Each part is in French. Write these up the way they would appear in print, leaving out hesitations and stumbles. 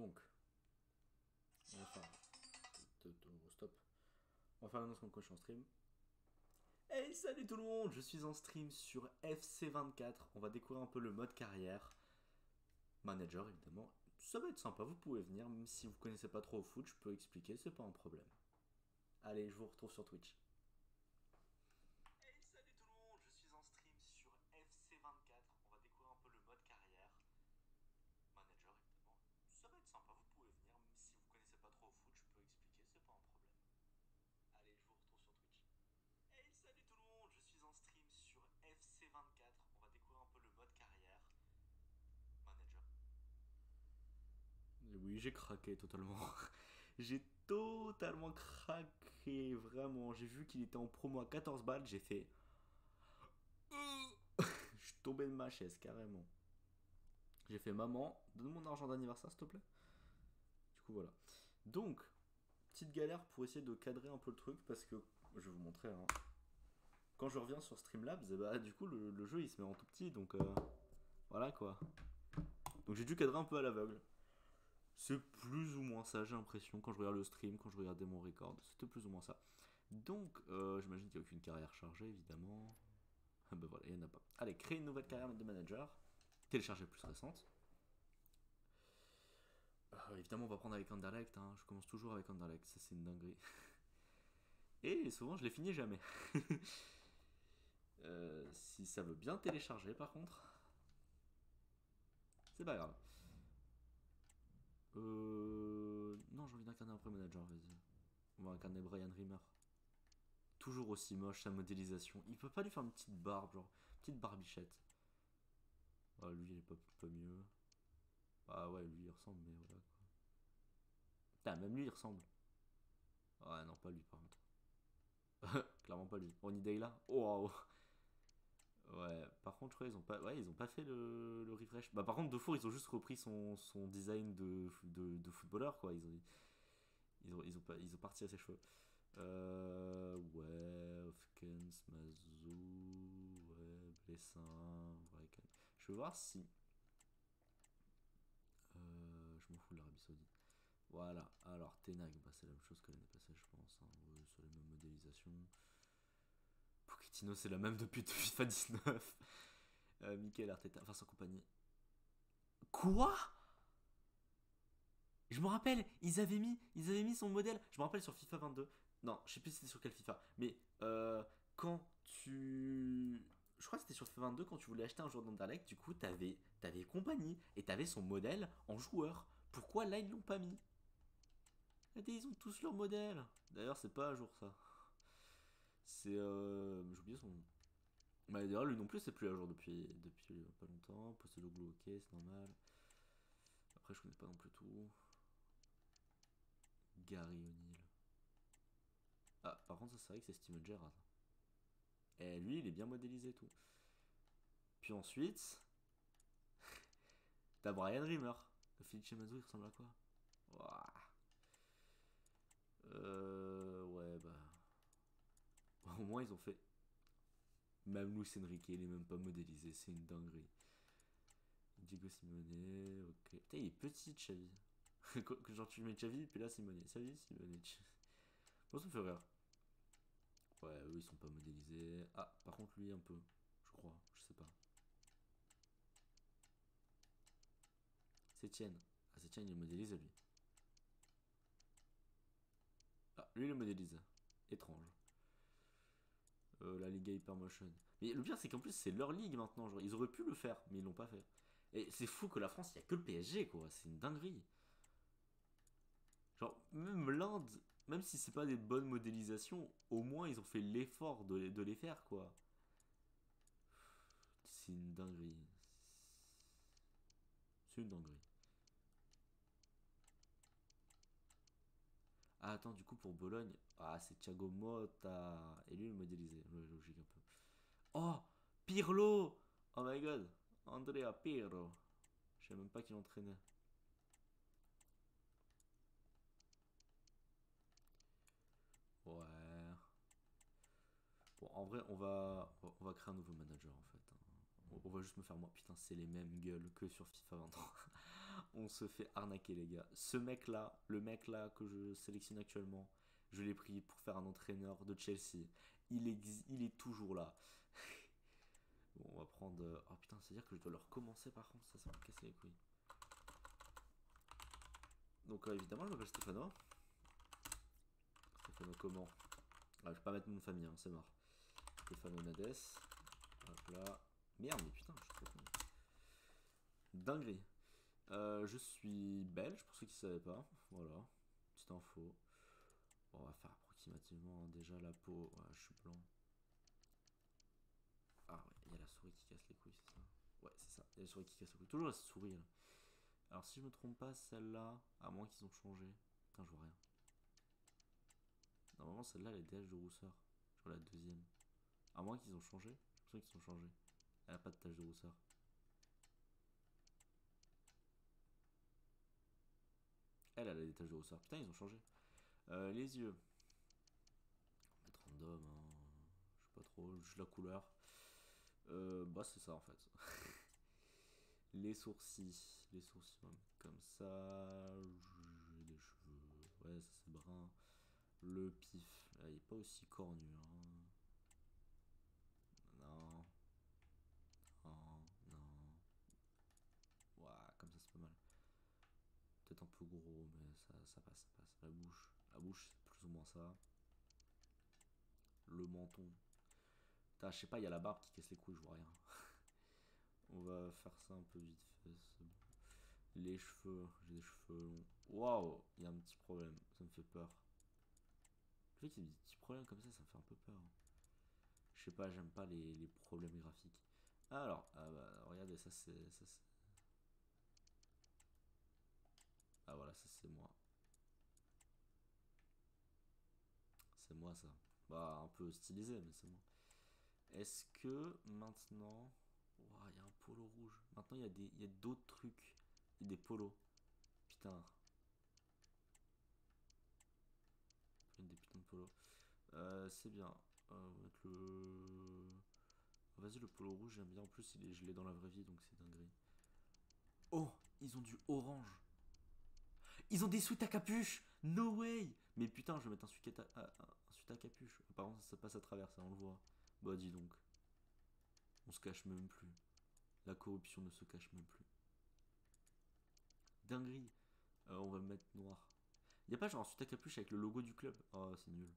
Donc, on va faire... Stop. On va faire l'annonce comme quoi je suis en stream. Hey, salut tout le monde, je suis en stream sur FC24. On va découvrir un peu le mode carrière. Manager, évidemment. Ça va être sympa, vous pouvez venir. Même si vous connaissez pas trop au foot, je peux expliquer, c'est pas un problème. Allez, je vous retrouve sur Twitch. Hey, salut tout le monde, je suis en stream sur FC24. On va découvrir un peu le mode carrière. Manager, évidemment. Ça va être sympa, vous pouvez venir. Même si vous connaissez pas trop au foot, je peux expliquer, c'est pas un problème. Allez, je vous retrouve sur Twitch. Hey, salut tout le monde, je suis en stream sur FC24. On va découvrir un peu le mode carrière. Manager. Et oui, j'ai craqué totalement. J'ai totalement craqué, vraiment. J'ai vu qu'il était en promo à 14 balles, j'ai fait... Je suis tombé de ma chaise, carrément. J'ai fait, maman, donne mon argent d'anniversaire, s'il te plaît. Du coup, voilà. Donc, petite galère pour essayer de cadrer un peu le truc, parce que, je vais vous montrer, hein. Quand je reviens sur Streamlabs, bah, du coup, le jeu, il se met en tout petit, donc... voilà, quoi. Donc j'ai dû cadrer un peu à l'aveugle. C'est plus ou moins ça, j'ai l'impression, quand je regarde le stream, quand je regardais mon record, c'était plus ou moins ça. Donc, j'imagine qu'il n'y a aucune carrière chargée, évidemment. Ah bah voilà, il n'y en a pas. Allez, créer une nouvelle carrière de manager. Télécharger plus récente. Évidemment, on va prendre avec Anderlecht, hein. Je commence toujours avec Anderlecht, ça c'est une dinguerie. Et souvent, je les finis jamais. Si ça veut bien télécharger, par contre, c'est pas grave. Non, j'ai envie d'incarner un vrai manager, vas-y. On va incarner Brian Rimmer. Toujours aussi moche sa modélisation. Il peut pas lui faire une petite barbe, genre, petite barbichette. Ah, lui, il est pas mieux. Ah ouais, lui, il ressemble, mais voilà, quoi. Putain, même lui, il ressemble. Ouais, non, pas lui, par contre. Clairement pas lui. Ronnie Day là. Oh, wow. Ouais, par contre, ouais, ils ont pas fait le refresh. Bah, par contre, de four, ils ont juste repris son design de footballeur, quoi. Ils ont parti à ses cheveux. Ouais, Hofkens, Mazou, ouais, Blessin, Vreken. Je vais voir si. Je m'en fous de l'Arabie Saoudite. Voilà, alors Tenag, bah, c'est la même chose que l'année passée, je pense. Hein. Ouais, sur les mêmes modélisations. Pochettino, c'est la même depuis FIFA 19. Michael Arteta, enfin sans compagnie. Quoi? Je me rappelle, ils avaient mis son modèle. Je me rappelle sur FIFA 22. Non, je sais plus c'était sur quel FIFA. Mais quand tu. Je crois que c'était sur FIFA 22 quand tu voulais acheter un joueur d'Anderlecht. Du coup, t'avais compagnie et t'avais son modèle en joueur. Pourquoi là ils l'ont pas mis? Regardez, ils ont tous leur modèle. D'ailleurs, c'est pas à jour ça. C'est. J'ai oublié son nom. Bah, d'ailleurs, lui non plus, c'est plus à jour depuis pas longtemps. Posteloglou, ok, c'est normal. Après, je connais pas non plus tout. Gary O'Neill. Ah, par contre, ça c'est vrai que c'est Steven Gerrard. Et lui, il est bien modélisé et tout. Puis ensuite, t'as Brian Rimmer. Le Philippe Chemazou, il ressemble à quoi? Ouah. Ouais, bah. Au moins, ils ont fait. Même Luis Enrique, il est même pas modélisé, c'est une dinguerie. Diego Simone, ok. Putain, il est petit, Xavi. Genre, tu mets Xavi, puis là, Simone. Xavi, Simone. Bon, ça me fait rire. Ouais, eux, ils sont pas modélisés. Ah, par contre, lui, un peu. Je crois, je sais pas. C'est Etienne. Ah, c'est Etienne, il est modélisé, lui. Ah, lui, il est modélisé. Étrange. La Liga Hypermotion. Mais le pire, c'est qu'en plus, c'est leur ligue maintenant. Genre, ils auraient pu le faire, mais ils l'ont pas fait. Et c'est fou que la France, il n'y a que le PSG, quoi. C'est une dinguerie. Genre, même l'Inde, même si c'est pas des bonnes modélisations, au moins ils ont fait l'effort de les faire, quoi. C'est une dinguerie. C'est une dinguerie. Ah, attends, du coup, pour Bologne, ah, c'est Thiago Motta. Et lui, le modélisé. Logique un peu. Oh, Pirlo. Oh my god. Andrea Pirlo. Je sais même pas qui l'entraînait. Ouais. Bon, en vrai, on va créer un nouveau manager en fait. Hein. On va juste me faire moi. Putain, c'est les mêmes gueules que sur FIFA 23. On se fait arnaquer, les gars. Ce mec-là, le mec-là que je sélectionne actuellement, je l'ai pris pour faire un entraîneur de Chelsea. Il est toujours là. Bon, on va prendre... Oh putain, c'est-à-dire que je dois le recommencer par contre, ça va me casser les couilles. Donc évidemment, je m'appelle Stéphano. Stéphano comment? Ah, je vais pas mettre mon nom de famille, hein, c'est mort. Stéphano Nades. Hop là. Merde, mais putain, je suis trop con. Dinguerie. Je suis belge, pour ceux qui ne savaient pas. Voilà, petite info. Bon, on va faire approximativement hein, déjà la peau. Ouais, je suis blanc. Ah ouais, il y a la souris qui casse les couilles, c'est ça? Ouais, c'est ça. Il y a la souris qui casse les couilles. Toujours la souris là. Alors si je me trompe pas, celle-là, à moins qu'ils ont changé. Putain, je vois rien. Normalement, celle-là, elle est DH de rousseur. Je vois la deuxième. À moins qu'ils ont changé. J'ai l'impression qu'ils ont changé. Elle a pas de tache de rousseur. Elle a des taches de rousseur. Putain, ils ont changé. Les yeux. On va mettre random. Hein. Je sais pas trop. Juste la couleur. Bah, c'est ça en fait. Les sourcils. Les sourcils, on va mettre comme ça. J'ai des cheveux. Ouais, ça c'est brun. Le pif. Là, il est pas aussi cornu. Hein. Non. Non. Non. Ouah, comme ça c'est pas mal. Peut-être un peu gros, mais ça passe, ça passe. La bouche. La bouche, c'est plus ou moins ça. Le menton. Putain, je sais pas, il y a la barbe qui casse les couilles, je vois rien. On va faire ça un peu vite fait. Bon. Les cheveux, j'ai des cheveux longs. Waouh, il y a un petit problème, ça me fait peur. Le fait qu'il y ait des petits problèmes comme ça me fait un peu peur. Je sais pas, j'aime pas les problèmes graphiques. Alors, ah bah, regardez, ça c'est. Ah voilà, ça c'est moi. C'est moi ça. Bah, un peu stylisé, mais c'est moi. Est-ce que maintenant. Ouah, il y a un polo rouge. Maintenant, il y a d'autres trucs. Il y a des polos. Putain. Des putains de polos. C'est bien. Avec le. Vas-y, le polo rouge, j'aime bien. En plus, je l'ai dans la vraie vie, donc c'est dinguerie. Oh, ils ont du orange. Ils ont des sweats à capuche. No way. Mais putain, je vais mettre un sweat à capuche. Par contre, ça passe à travers, ça, on le voit. Bah, dis donc. On se cache même plus. La corruption ne se cache même plus. Dinguerie. On va le mettre noir. Y a pas genre un sweat à capuche avec le logo du club? Oh, c'est nul.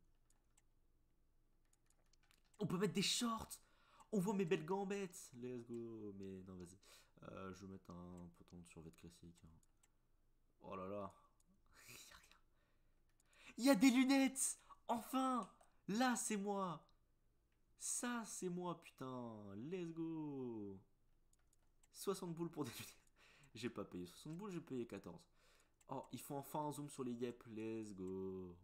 On peut mettre des shorts. On voit mes belles gambettes. Let's go. Mais non, vas-y. Je vais mettre un pantalon de survêt classique. Hein. Oh là là. Y a rien. Il y a des lunettes. Enfin. Là, c'est moi. Ça, c'est moi, putain. Let's go. 60 boules pour des lunettes. J'ai pas payé 60 boules, j'ai payé 14. Oh, ils font enfin un zoom sur les yep. Let's go.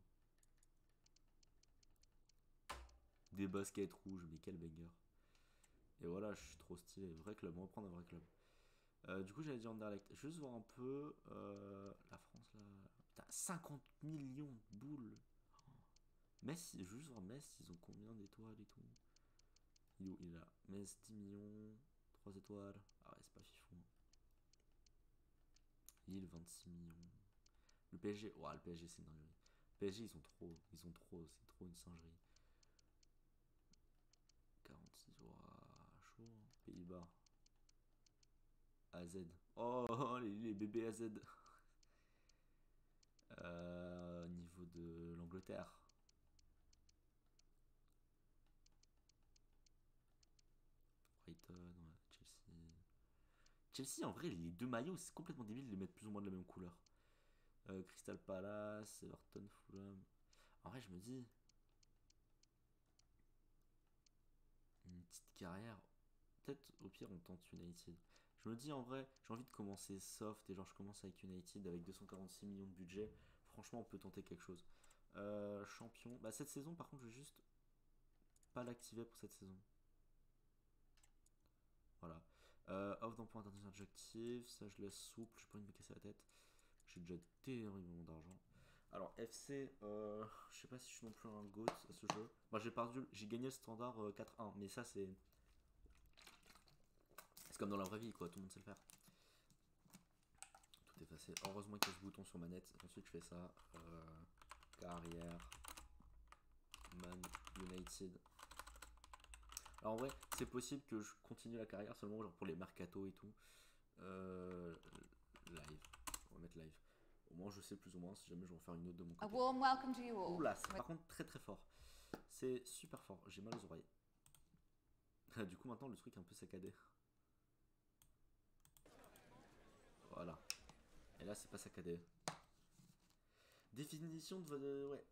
Des baskets rouges, mais quel banger. Et voilà, je suis trop stylé. Vrai club, on va prendre un vrai club. Du coup, j'allais dire Anderlecht. Juste voir un peu la France là. Putain, 50 millions de boules. Oh. Metz, je veux juste voir Metz, ils ont combien d'étoiles et tout. Il est où? Il est là. Metz, 10 millions. 3 étoiles. Ah ouais, c'est pas fifou. Lille, 26 millions. Le PSG, ouais, le PSG, c'est une dinguerie. Le PSG, ils ont trop, c'est trop une singerie. 46, ouah, chaud. Hein. Pays-Bas. AZ. Oh, les bébés AZ. Niveau de l'Angleterre. Brighton, ouais, Chelsea. Chelsea, en vrai, les deux maillots, c'est complètement débile de les mettre plus ou moins de la même couleur. Crystal Palace, Everton, Fulham. En vrai, je me dis, une petite carrière. Peut-être au pire, on tente United. Je me dis, en vrai, j'ai envie de commencer soft et genre, je commence avec United avec 246 millions de budget. Franchement, on peut tenter quelque chose. Champion. Bah, cette saison, par contre, je vais juste pas l'activer pour cette saison. Voilà. Offre d'emploi international objectif, ça je laisse souple, j'ai pas envie de me casser la tête. J'ai déjà énormément d'argent. Alors FC, je sais pas si je suis non plus un GOAT à ce jeu. Moi j'ai gagné le standard 4-1, mais ça c'est comme dans la vraie vie quoi, tout le monde sait le faire. c'est heureusement qu'il y a ce bouton sur manette. Ensuite je fais ça. Carrière. Man United. Alors en vrai, c'est possible que je continue la carrière seulement genre pour les mercato et tout. Live. On va mettre live. Au moins je sais plus ou moins si jamais je vais en faire une autre de mon côté. A warm welcome to you all. Oula, c'est par contre très très fort. C'est super fort. J'ai mal aux oreilles. Du coup maintenant le truc est un peu saccadé. Voilà. Et là c'est pas saccadé. Définition de votre... Ouais.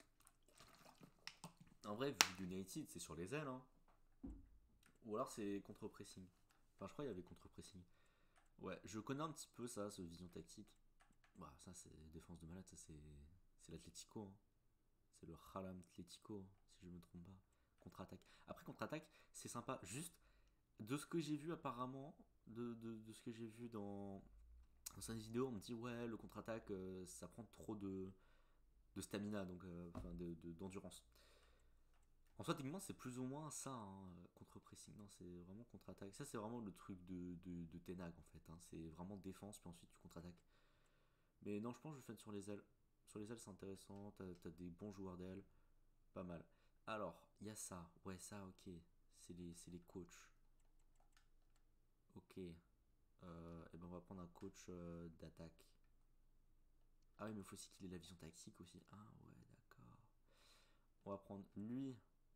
En vrai, vu United, c'est sur les ailes. Hein. Ou alors c'est contre-pressing. Enfin, je crois qu'il y avait contre-pressing. Ouais, je connais un petit peu ça, ce vision tactique. Bah, ça, c'est défense de malade. Ça, c'est l'Atlético. Hein. C'est le Halam Atlético, si je me trompe pas. Contre-attaque. Après, contre-attaque, c'est sympa. Juste, de ce que j'ai vu apparemment, de ce que j'ai vu dans certaines vidéos, on me dit ouais, le contre-attaque, ça prend trop de stamina, donc enfin d'endurance. En soi, techniquement, c'est plus ou moins ça, hein, contre-pressing. Non, c'est vraiment contre-attaque. Ça, c'est vraiment le truc de Tenag, en fait. Hein. C'est vraiment défense, puis ensuite tu contre-attaques. Mais non, je pense que je vais le faire sur les ailes. Sur les ailes, c'est intéressant. T'as des bons joueurs d'ailes. Pas mal. Alors, il y a ça. Ouais, ça, ok. C'est les coachs. Ok. Et ben, on va prendre un coach d'attaque. Ah oui, mais il faut aussi qu'il ait la vision tactique aussi. Ah ouais, d'accord. On va prendre lui.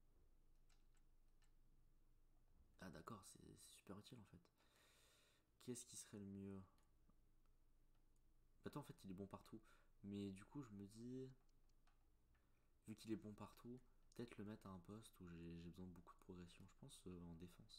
Ah d'accord, c'est super utile en fait. Qu'est-ce qui serait le mieux? Attends, en fait, il est bon partout. Mais du coup, je me dis, vu qu'il est bon partout, peut-être le mettre à un poste où j'ai besoin de beaucoup de progression. Je pense en défense.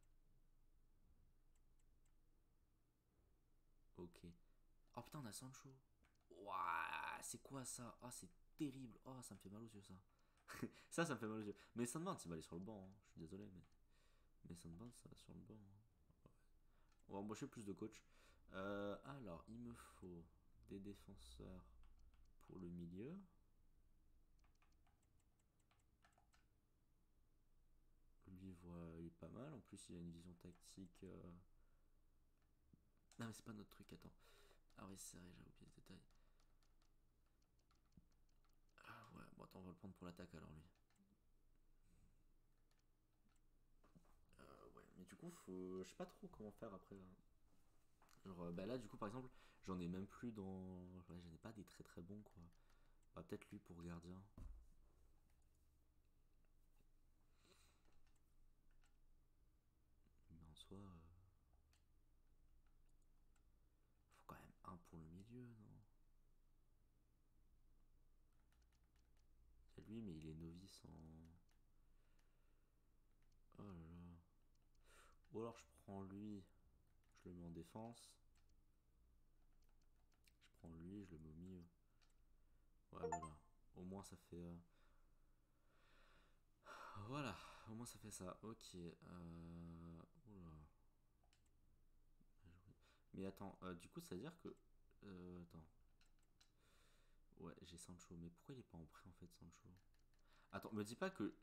Ok. Oh putain, on a Sancho. Ouah, c'est quoi ça? Oh, c'est terrible. Oh, ça me fait mal aux yeux ça. Ça me fait mal aux yeux. Mais Sandman, il va aller sur le banc. Hein. Je suis désolé, mais Sandman, ça va sur le banc. Hein. On va embaucher plus de coachs. Alors, il me faut des défenseurs pour le milieu. Lui, voilà, il est pas mal. En plus, il a une vision tactique. Non, mais c'est pas notre truc, attends. Ah oui, c'est vrai, j'ai oublié ce détail. Ah ouais, bon, attends, on va le prendre pour l'attaque alors, lui. Ouais, mais du coup, je sais pas trop comment faire après. Là. Genre, bah là, du coup, par exemple, j'en ai même plus dans. Ouais, j'en ai pas des très très bons, quoi. Bah, peut-être lui pour gardien. Mais en soi, faut quand même un pour le milieu, non? C'est lui, mais il est novice en. Oh là là. Ou alors je prends lui, je le mets en défense. Je prends lui, je le mets au milieu. Ouais, voilà. Au moins ça fait. Voilà, au moins ça fait ça. Ok. Oula. Mais attends, du coup, ça veut dire que. Attends. Ouais, j'ai Sancho. Mais pourquoi il est pas en prêt en fait, Sancho? Attends, me dis pas que.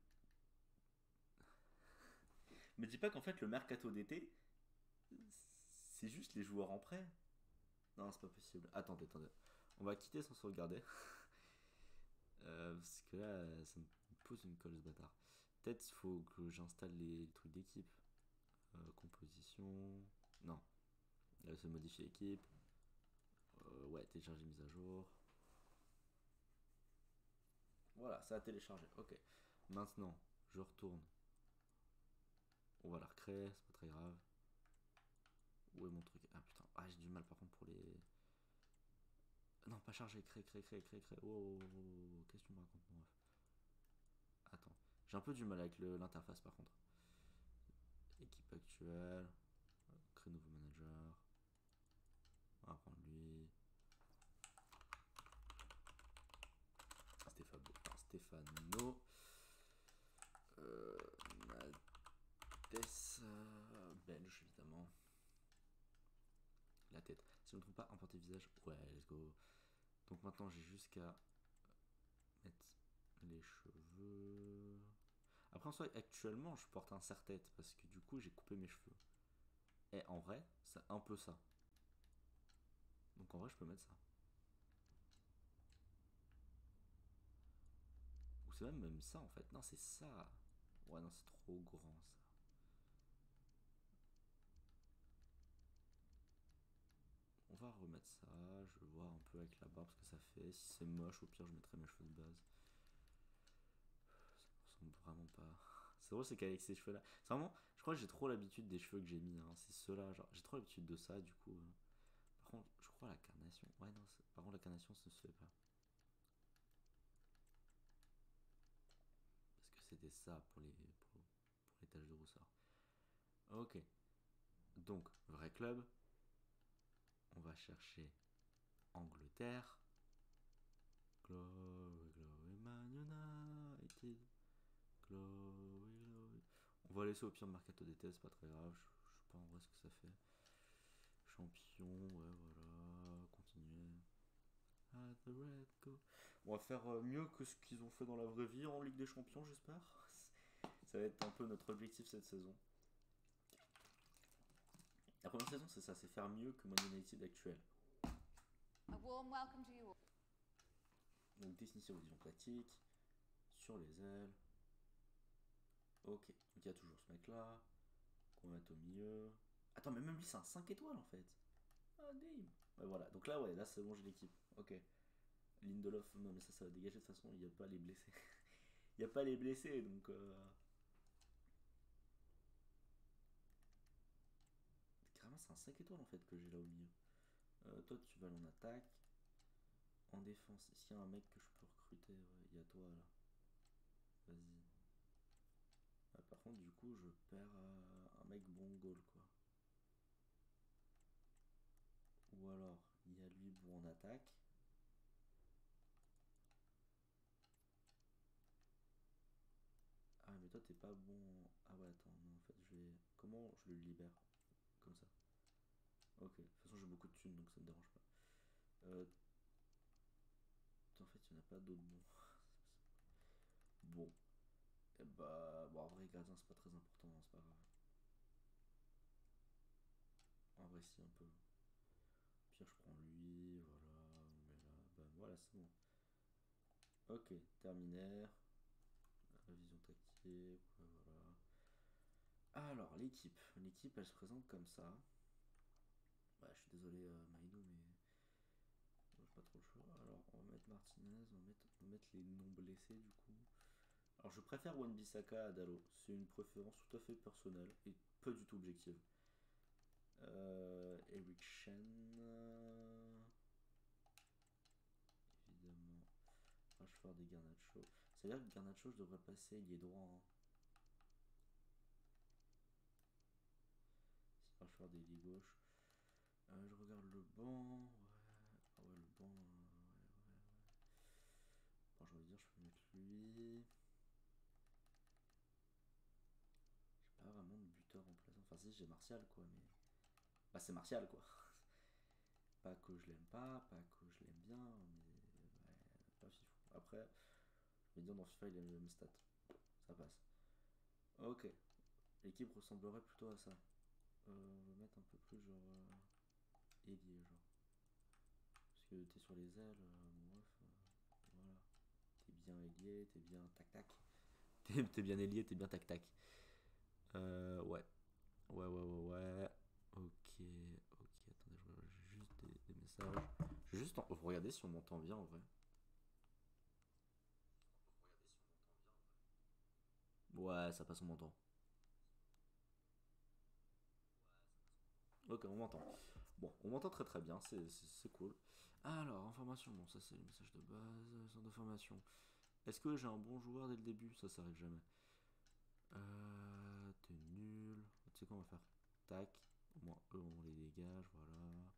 Me dis pas qu'en fait le mercato d'été, c'est juste les joueurs en prêt. Non, c'est pas possible. Attendez. On va quitter sans sauvegarder. Parce que là, ça me pose une colle ce bâtard. Peut-être il faut que j'installe les trucs d'équipe. Composition. Non. Là, se modifier l'équipe. Ouais, télécharger mise à jour. Voilà, ça a téléchargé. Ok. Maintenant, je retourne. On va la recréer, c'est pas très grave. Où est mon truc? Ah putain, j'ai du mal par contre pour les. Non, pas chargé, créer. Oh, qu'est-ce que tu me racontes, mon ref? Attends, j'ai un peu du mal avec l'interface par contre. Équipe actuelle, créer nouveau manager. On va prendre lui. Stéphano. Natès. Belge évidemment. La tête. Si je ne me trompe pas, importer visage. Ouais, let's go. Donc maintenant j'ai juste qu'à mettre les cheveux. Après en soi, actuellement je porte un serre-tête parce que du coup j'ai coupé mes cheveux. Et en vrai, c'est un peu ça. Donc Donc en vrai, je peux mettre ça. Ou c'est même ça en fait. Non, c'est ça. Ouais, non, c'est trop grand ça. On va remettre ça. Je vais voir un peu avec la barbe ce que ça fait. Si c'est moche, au pire, je mettrai mes cheveux de base. Ça ressemble vraiment pas. C'est drôle, c'est qu'avec ces cheveux là. C'est vraiment. Je crois que j'ai trop l'habitude des cheveux que j'ai mis. Hein. C'est ceux-là. Genre, j'ai trop l'habitude de ça, du coup. Par contre, je crois la carnation. Ouais, non, par contre, la carnation, ça se fait pas. Parce que c'était ça pour les taches de rousseur. Ok. Donc, vrai club. On va chercher Angleterre. Glory, glory, Man United. Glory, glory. On va laisser au pire Mercato d'été, c'est pas très grave. Je sais pas en vrai ce que ça fait. Champion, ouais, voilà. Continuer. At the red go. On va faire mieux que ce qu'ils ont fait dans la vraie vie en Ligue des Champions, j'espère. Ça va être un peu notre objectif cette saison. La première saison, c'est ça, c'est faire mieux que Man United actuel. A warm welcome to you all. Donc définir aux visions tactiques, sur les ailes. Ok, donc il y a toujours ce mec là, qu'on va mettre au milieu. Attends, mais même lui c'est un 5 étoiles en fait. Ah, damn. Ouais, voilà, donc là, ouais, là c'est bon, j'ai l'équipe. Ok. Lindelof, non mais ça va dégager de toute façon, il n'y a pas les blessés. Il n'y a pas les blessés, donc. Carrément, c'est un 5 étoiles en fait que j'ai là au milieu. Toi, tu vas aller en attaque. En défense, s'il y a un mec que je peux recruter, ouais, il y a toi là. Vas-y. Ah, par contre, du coup, je perds un mec bon goal quoi. Ou alors, il y a lui bon en attaque. Ah, mais toi, t'es pas bon. Ah, ouais, attends, non, en fait, je vais. Comment je le libère? Comme ça. Ok, de toute façon, j'ai beaucoup de thunes donc ça me dérange pas. Euh... En fait, il n'y en a pas d'autres bons. Bon. Et bah. Bon, en vrai, gardien, c'est pas très important, hein, c'est pas grave. En vrai, si, un peu. Pire, je prends lui, voilà. Mais là, bah voilà, c'est bon. Ok, terminaire. Révision tactique, ouais, voilà. Alors, l'équipe. L'équipe, elle se présente comme ça. Bah, je suis désolé, Maïdo, mais pas trop le choix. Alors, on va mettre Martinez, on va mettre les non blessés du coup. Alors, je préfère Wan-Bissaka à Dalo. C'est une préférence tout à fait personnelle et pas du tout objective. Eric Chen. Évidemment. Rashford des Garnacho. C'est-à-dire que Garnacho, je devrais passer, il est droit. Hein. Si Rashford est gauche. Je regarde le banc. Ouais, ah ouais, le banc. Ouais. Bon, je vais dire, je peux mettre lui. J'ai pas vraiment de buteur en place. Enfin, si, j'ai Martial, quoi, mais. Bah, c'est Martial, quoi. Pas que je l'aime pas que je l'aime bien, mais. Ouais, pas fifou. Après, je vais dire, dans FIFA, il a les mêmes stats. Ça passe. Ok. L'équipe ressemblerait plutôt à ça. On va mettre un peu plus, genre. Ailier, genre. Parce que t'es sur les ailes, bon, bref. Voilà. T'es bien ailier, t'es bien tac-tac. T'es bien ailier, t'es bien tac-tac. Ouais. Ouais. Ok. Attendez, je regarde juste des messages. Je vais juste regarder si on m'entend bien en vrai. Ouais, ça passe, on m'entend. Ok, on m'entend. Bon, on m'entend très très bien, c'est cool. Alors, information, bon, ça c'est le message de base, centre d'information. Est-ce que j'ai un bon joueur dès le début? Ça arrive jamais. T'es nul. Tu sais quoi, on va faire tac. Au moins, eux, on les dégage, voilà.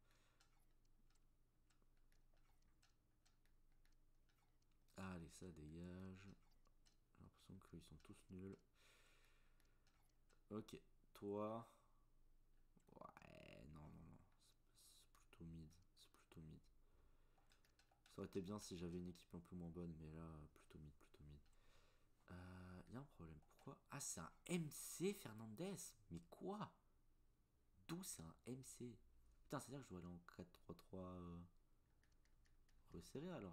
Allez, ça dégage. J'ai l'impression qu'ils sont tous nuls. Ok, toi. Ouais, non. C'est plutôt mid. C'est plutôt mid. Ça aurait été bien si j'avais une équipe un peu moins bonne, mais là, plutôt mid, plutôt mid. Y a un problème. Pourquoi? Ah, c'est un MC Fernandez. Mais quoi? D'où c'est un MC? Putain, c'est-à-dire que je dois aller en 4-3-3 resserré alors.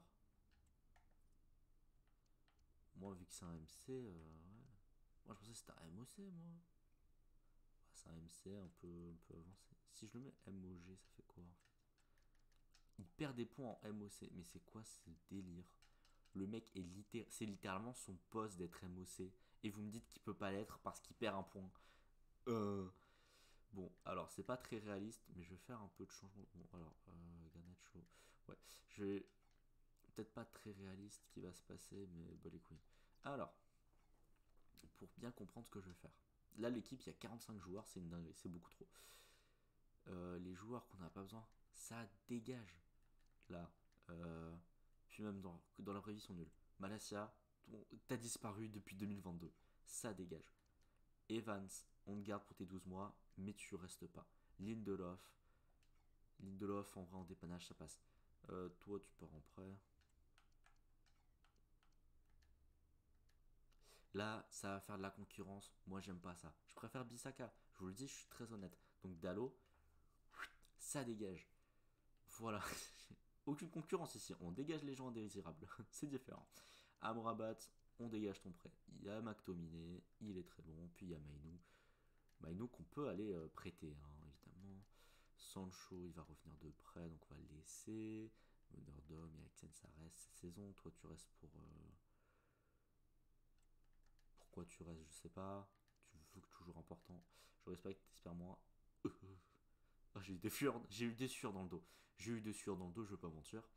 Moi, vu que c'est un MC, ouais. Moi, je pensais que c'était un MOC, moi. C'est un MC un peu avancé. Si je le mets MOG, ça fait quoi en fait? Il perd des points en MOC, mais c'est quoi ce délire? Le mec c'est littéralement son poste d'être MOC. Et vous me dites qu'il peut pas l'être parce qu'il perd un point. Bon, alors c'est pas très réaliste, mais je vais faire un peu de changement. Bon, alors, Garnacho. Ouais, je vais. Peut-être pas très réaliste ce qui va se passer, mais bon les couilles. Alors, pour bien comprendre ce que je vais faire. Là, l'équipe, il y a 45 joueurs, c'est une dinguerie, c'est beaucoup trop. Les joueurs qu'on n'a pas besoin, ça dégage. Là, puis même dans la vraie vie, ils sont nuls. Malasia, t'as disparu depuis 2022, ça dégage. Evans, on te garde pour tes 12 mois, mais tu restes pas. Lindelof, en vrai, en dépannage, ça passe. Toi, tu pars en prêt. Là, ça va faire de la concurrence. Moi, j'aime pas ça. Je préfère Bissaka. Je vous le dis, je suis très honnête. Donc, Dalo, ça dégage. Voilà. Aucune concurrence ici. On dégage les gens indésirables. C'est différent. Amrabat, on dégage ton prêt. Il y a McTominay, il est très bon. Puis il y a Mainou. Mainou qu'on peut aller prêter, hein, évidemment. Sancho, il va revenir de près, donc on va le laisser. Menordom et Axel, ça reste cette saison. Toi, tu restes pour. Pourquoi tu restes, je sais pas. Tu veux que toujours important. Je respecte, espère moi. Ah, j'ai eu des sueurs, dans le dos. J'ai eu des sueurs dans le dos, je veux pas mentir.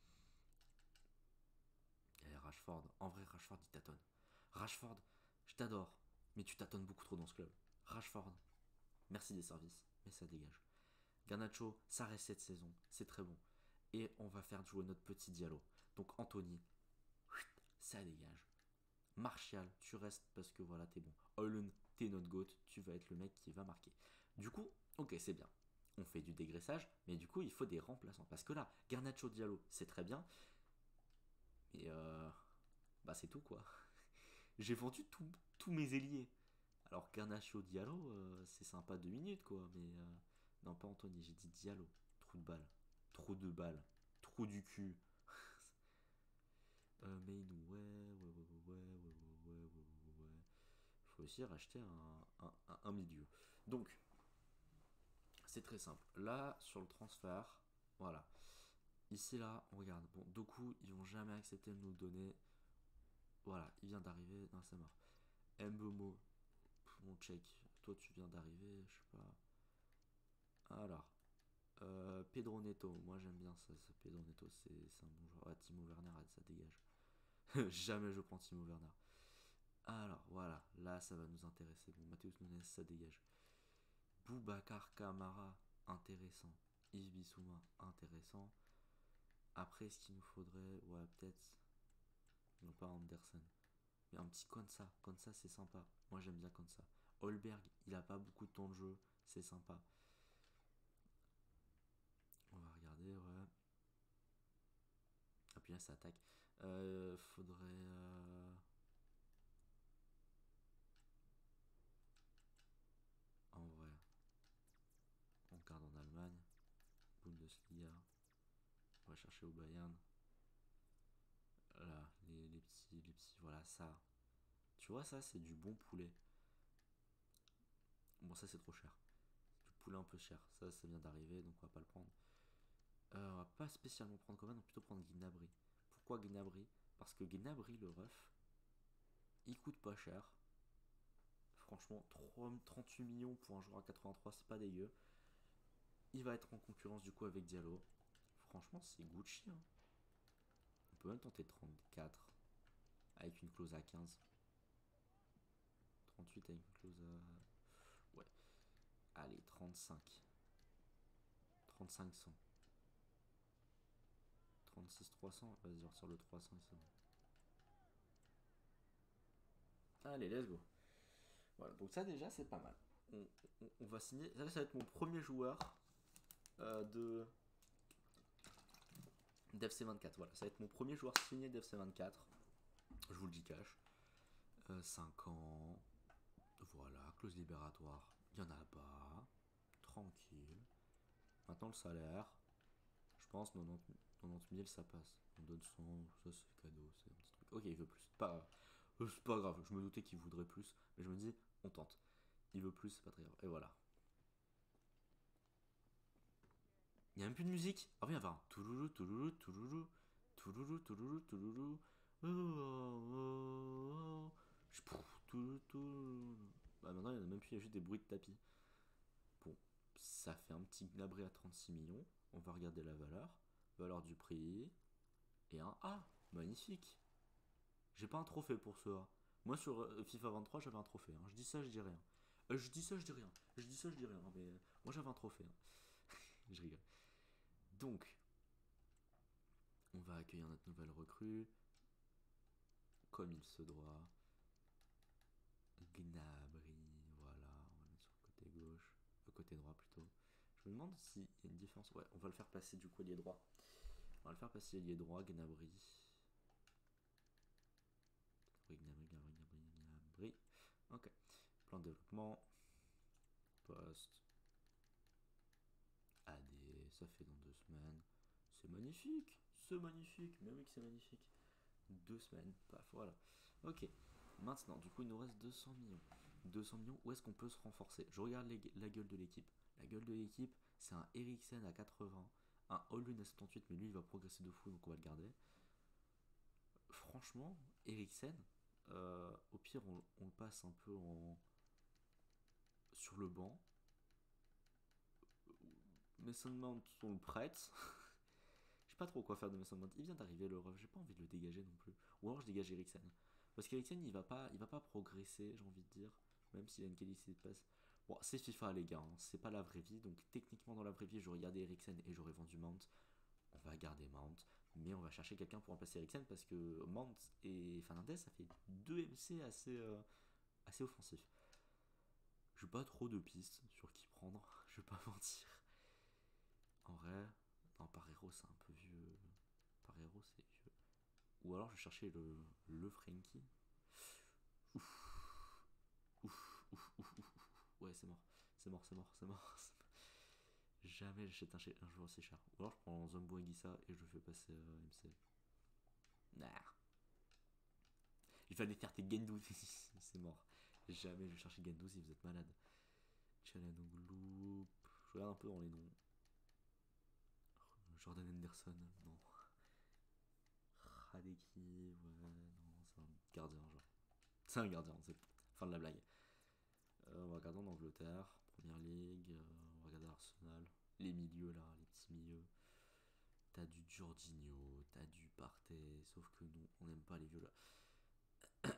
Et Rashford, en vrai, Rashford, il tâtonne. Rashford, je t'adore, mais tu tâtonnes beaucoup trop dans ce club. Rashford, merci des services, mais ça dégage. Garnacho, ça reste cette saison, c'est très bon. Et on va faire jouer notre petit Diallo. Donc Anthony, ça dégage. Martial, tu restes parce que voilà, t'es bon. Holland, t'es notre goat, tu vas être le mec qui va marquer. Du coup, ok, c'est bien. On fait du dégraissage, mais du coup, il faut des remplaçants. Parce que là, Garnacho Diallo, c'est très bien. Mais bah c'est tout quoi. J'ai vendu tous mes ailiers. Alors Garnacho Diallo, c'est sympa 2 minutes quoi. Mais non, pas Anthony, j'ai dit Diallo. Trou de balle. Trou de balle. Trou du cul. Mainou, ouais. Faut aussi racheter un milieu. Donc, c'est très simple. Là, sur le transfert, voilà. Ici, là, on regarde. Bon, Doku, ils vont jamais accepter de nous le donner. Voilà, il vient d'arriver. Non, c'est mort. Mbomo, mon check. Toi, tu viens d'arriver, je sais pas. Alors, Pedro Neto. Moi, j'aime bien ça. Pedro Neto, c'est un bon joueur. Ah, Timo Werner, ça dégage. Jamais je prends Timo Werner. Alors, voilà. Là, ça va nous intéresser. Bon, Matheus Nunes, ça dégage. Boubacar Kamara, intéressant. Yves Bissouma, intéressant. Après, ce qu'il nous faudrait, ouais, peut-être. Non, pas Anderson. Mais un petit Konsa. Konsa, c'est sympa. Moi, j'aime bien Konsa. Holberg, il a pas beaucoup de temps de jeu. C'est sympa. On va regarder, ouais. Ah, puis là, ça attaque. Faudrait. En vrai. On regarde en Allemagne. Bundesliga. On va chercher au Bayern. Là, les petits, voilà, ça. Tu vois, ça, c'est du bon poulet. Bon, ça, c'est trop cher. Du poulet un peu cher. Ça vient d'arriver, donc on va pas le prendre. On va pas spécialement prendre Coman, on va plutôt prendre Gnabry. Pourquoi Gnabry? Parce que Gnabry, le ref, il coûte pas cher. Franchement, 38 millions pour un joueur à 83, c'est pas dégueu. Il va être en concurrence du coup avec Diallo. Franchement, c'est Gucci. Hein. On peut même tenter 34 avec une clause à 15. 38 avec une clause à. Ouais. Allez, 35. 3500. 36 300. Vas-y, on ressort le 300 et c'est bon. Allez, let's go. Voilà, donc ça déjà, c'est pas mal. On va signer. Ça va être mon premier joueur de d'FC24. Voilà, ça va être mon premier joueur signé d'FC24. Je vous le dis cash. 5 ans. Voilà, clause libératoire. Il n'y en a pas. Tranquille. Maintenant, le salaire, je pense 90 000, ça passe. On donne 100, ça c'est cadeau, c'est un petit truc. Ok, il veut plus. C'est pas grave, je me doutais qu'il voudrait plus, mais je me dis, on tente. Il veut plus, c'est pas très grave. Et voilà. Il y a même plus de musique. Ah oui, enfin, touloulou, touloulou, touloulou, touloulou, touloulou, touloulou. Oh, oh, oh. Touloulou, touloulou. Bah maintenant, il y en a même plus, il y a juste des bruits de tapis. Bon, ça fait un petit gnabré à 36 millions. On va regarder la valeur. Valeur du prix. Et un A. Magnifique. J'ai pas un trophée pour ce A. Moi, sur FIFA 23, j'avais un trophée. Hein. Je dis ça, je dis rien. Je dis ça, je dis rien. Je dis ça, je dis rien. Mais moi, j'avais un trophée. Hein. Je rigole. Donc, on va accueillir notre nouvelle recrue. Comme il se doit. Gnabry, voilà. On va le mettre sur le côté gauche. Le côté droit plutôt. Je me demande s'il y a une différence. Ouais, on va le faire passer du coup ailier droit. On va le faire passer ailier droit, Gnabry. Gnabry. Ok. Plan de développement. Poste. AD. Ça fait dans 2 semaines. C'est magnifique. C'est magnifique. Mais oui que c'est magnifique. 2 semaines. Paf, voilà. Ok. Maintenant, du coup, il nous reste 200 millions. 200 millions, où est-ce qu'on peut se renforcer? Je regarde la gueule de l'équipe. La gueule de l'équipe, c'est un Eriksen à 80, un Holund à 78, mais lui, il va progresser de fou, donc on va le garder. Franchement, Eriksen, au pire, on le passe un peu sur le banc. Mason Mount, on le prête. Je sais pas trop quoi faire de Mason Mount. Il vient d'arriver le ref, j'ai pas envie de le dégager non plus. Ou alors je dégage Eriksen. Parce qu'Eriksen il va pas progresser, j'ai envie de dire. Même s'il a une qualité de passe. Bon, c'est FIFA les gars, hein. C'est pas la vraie vie. Donc techniquement dans la vraie vie, j'aurais gardé Eriksen et j'aurais vendu Mount. On va garder Mount. Mais on va chercher quelqu'un pour remplacer Eriksen parce que Mount et Fernandez, ça fait 2 MC assez offensifs. J'ai pas trop de pistes sur qui prendre, je vais pas mentir. En vrai, non, Parero c'est un peu vieux. Parero c'est vieux. Ou alors je vais chercher le Frankie. Ouf, ouf, ouf, ouf, ouf, ouf. Ouais, c'est mort. C'est mort, c'est mort, c'est mort. Jamais j'achète un joueur aussi cher. Ou alors je prends Zombo Aguissa et je le fais passer MC. Nah. Il fallait faire tes Gendouzi. C'est mort. Jamais je vais chercher Gendouzi, vous êtes malade. Chalanoglu. Je regarde un peu dans les noms. Jordan Henderson, non. Radeki, ouais, non, c'est un gardien, genre. C'est un gardien, c'est fin de la blague. On va regarder en Angleterre, Première Ligue, on va regarder Arsenal. Les milieux là, les petits milieux. T'as du Jorginho, t'as du Partey, sauf que nous, on n'aime pas les vieux là.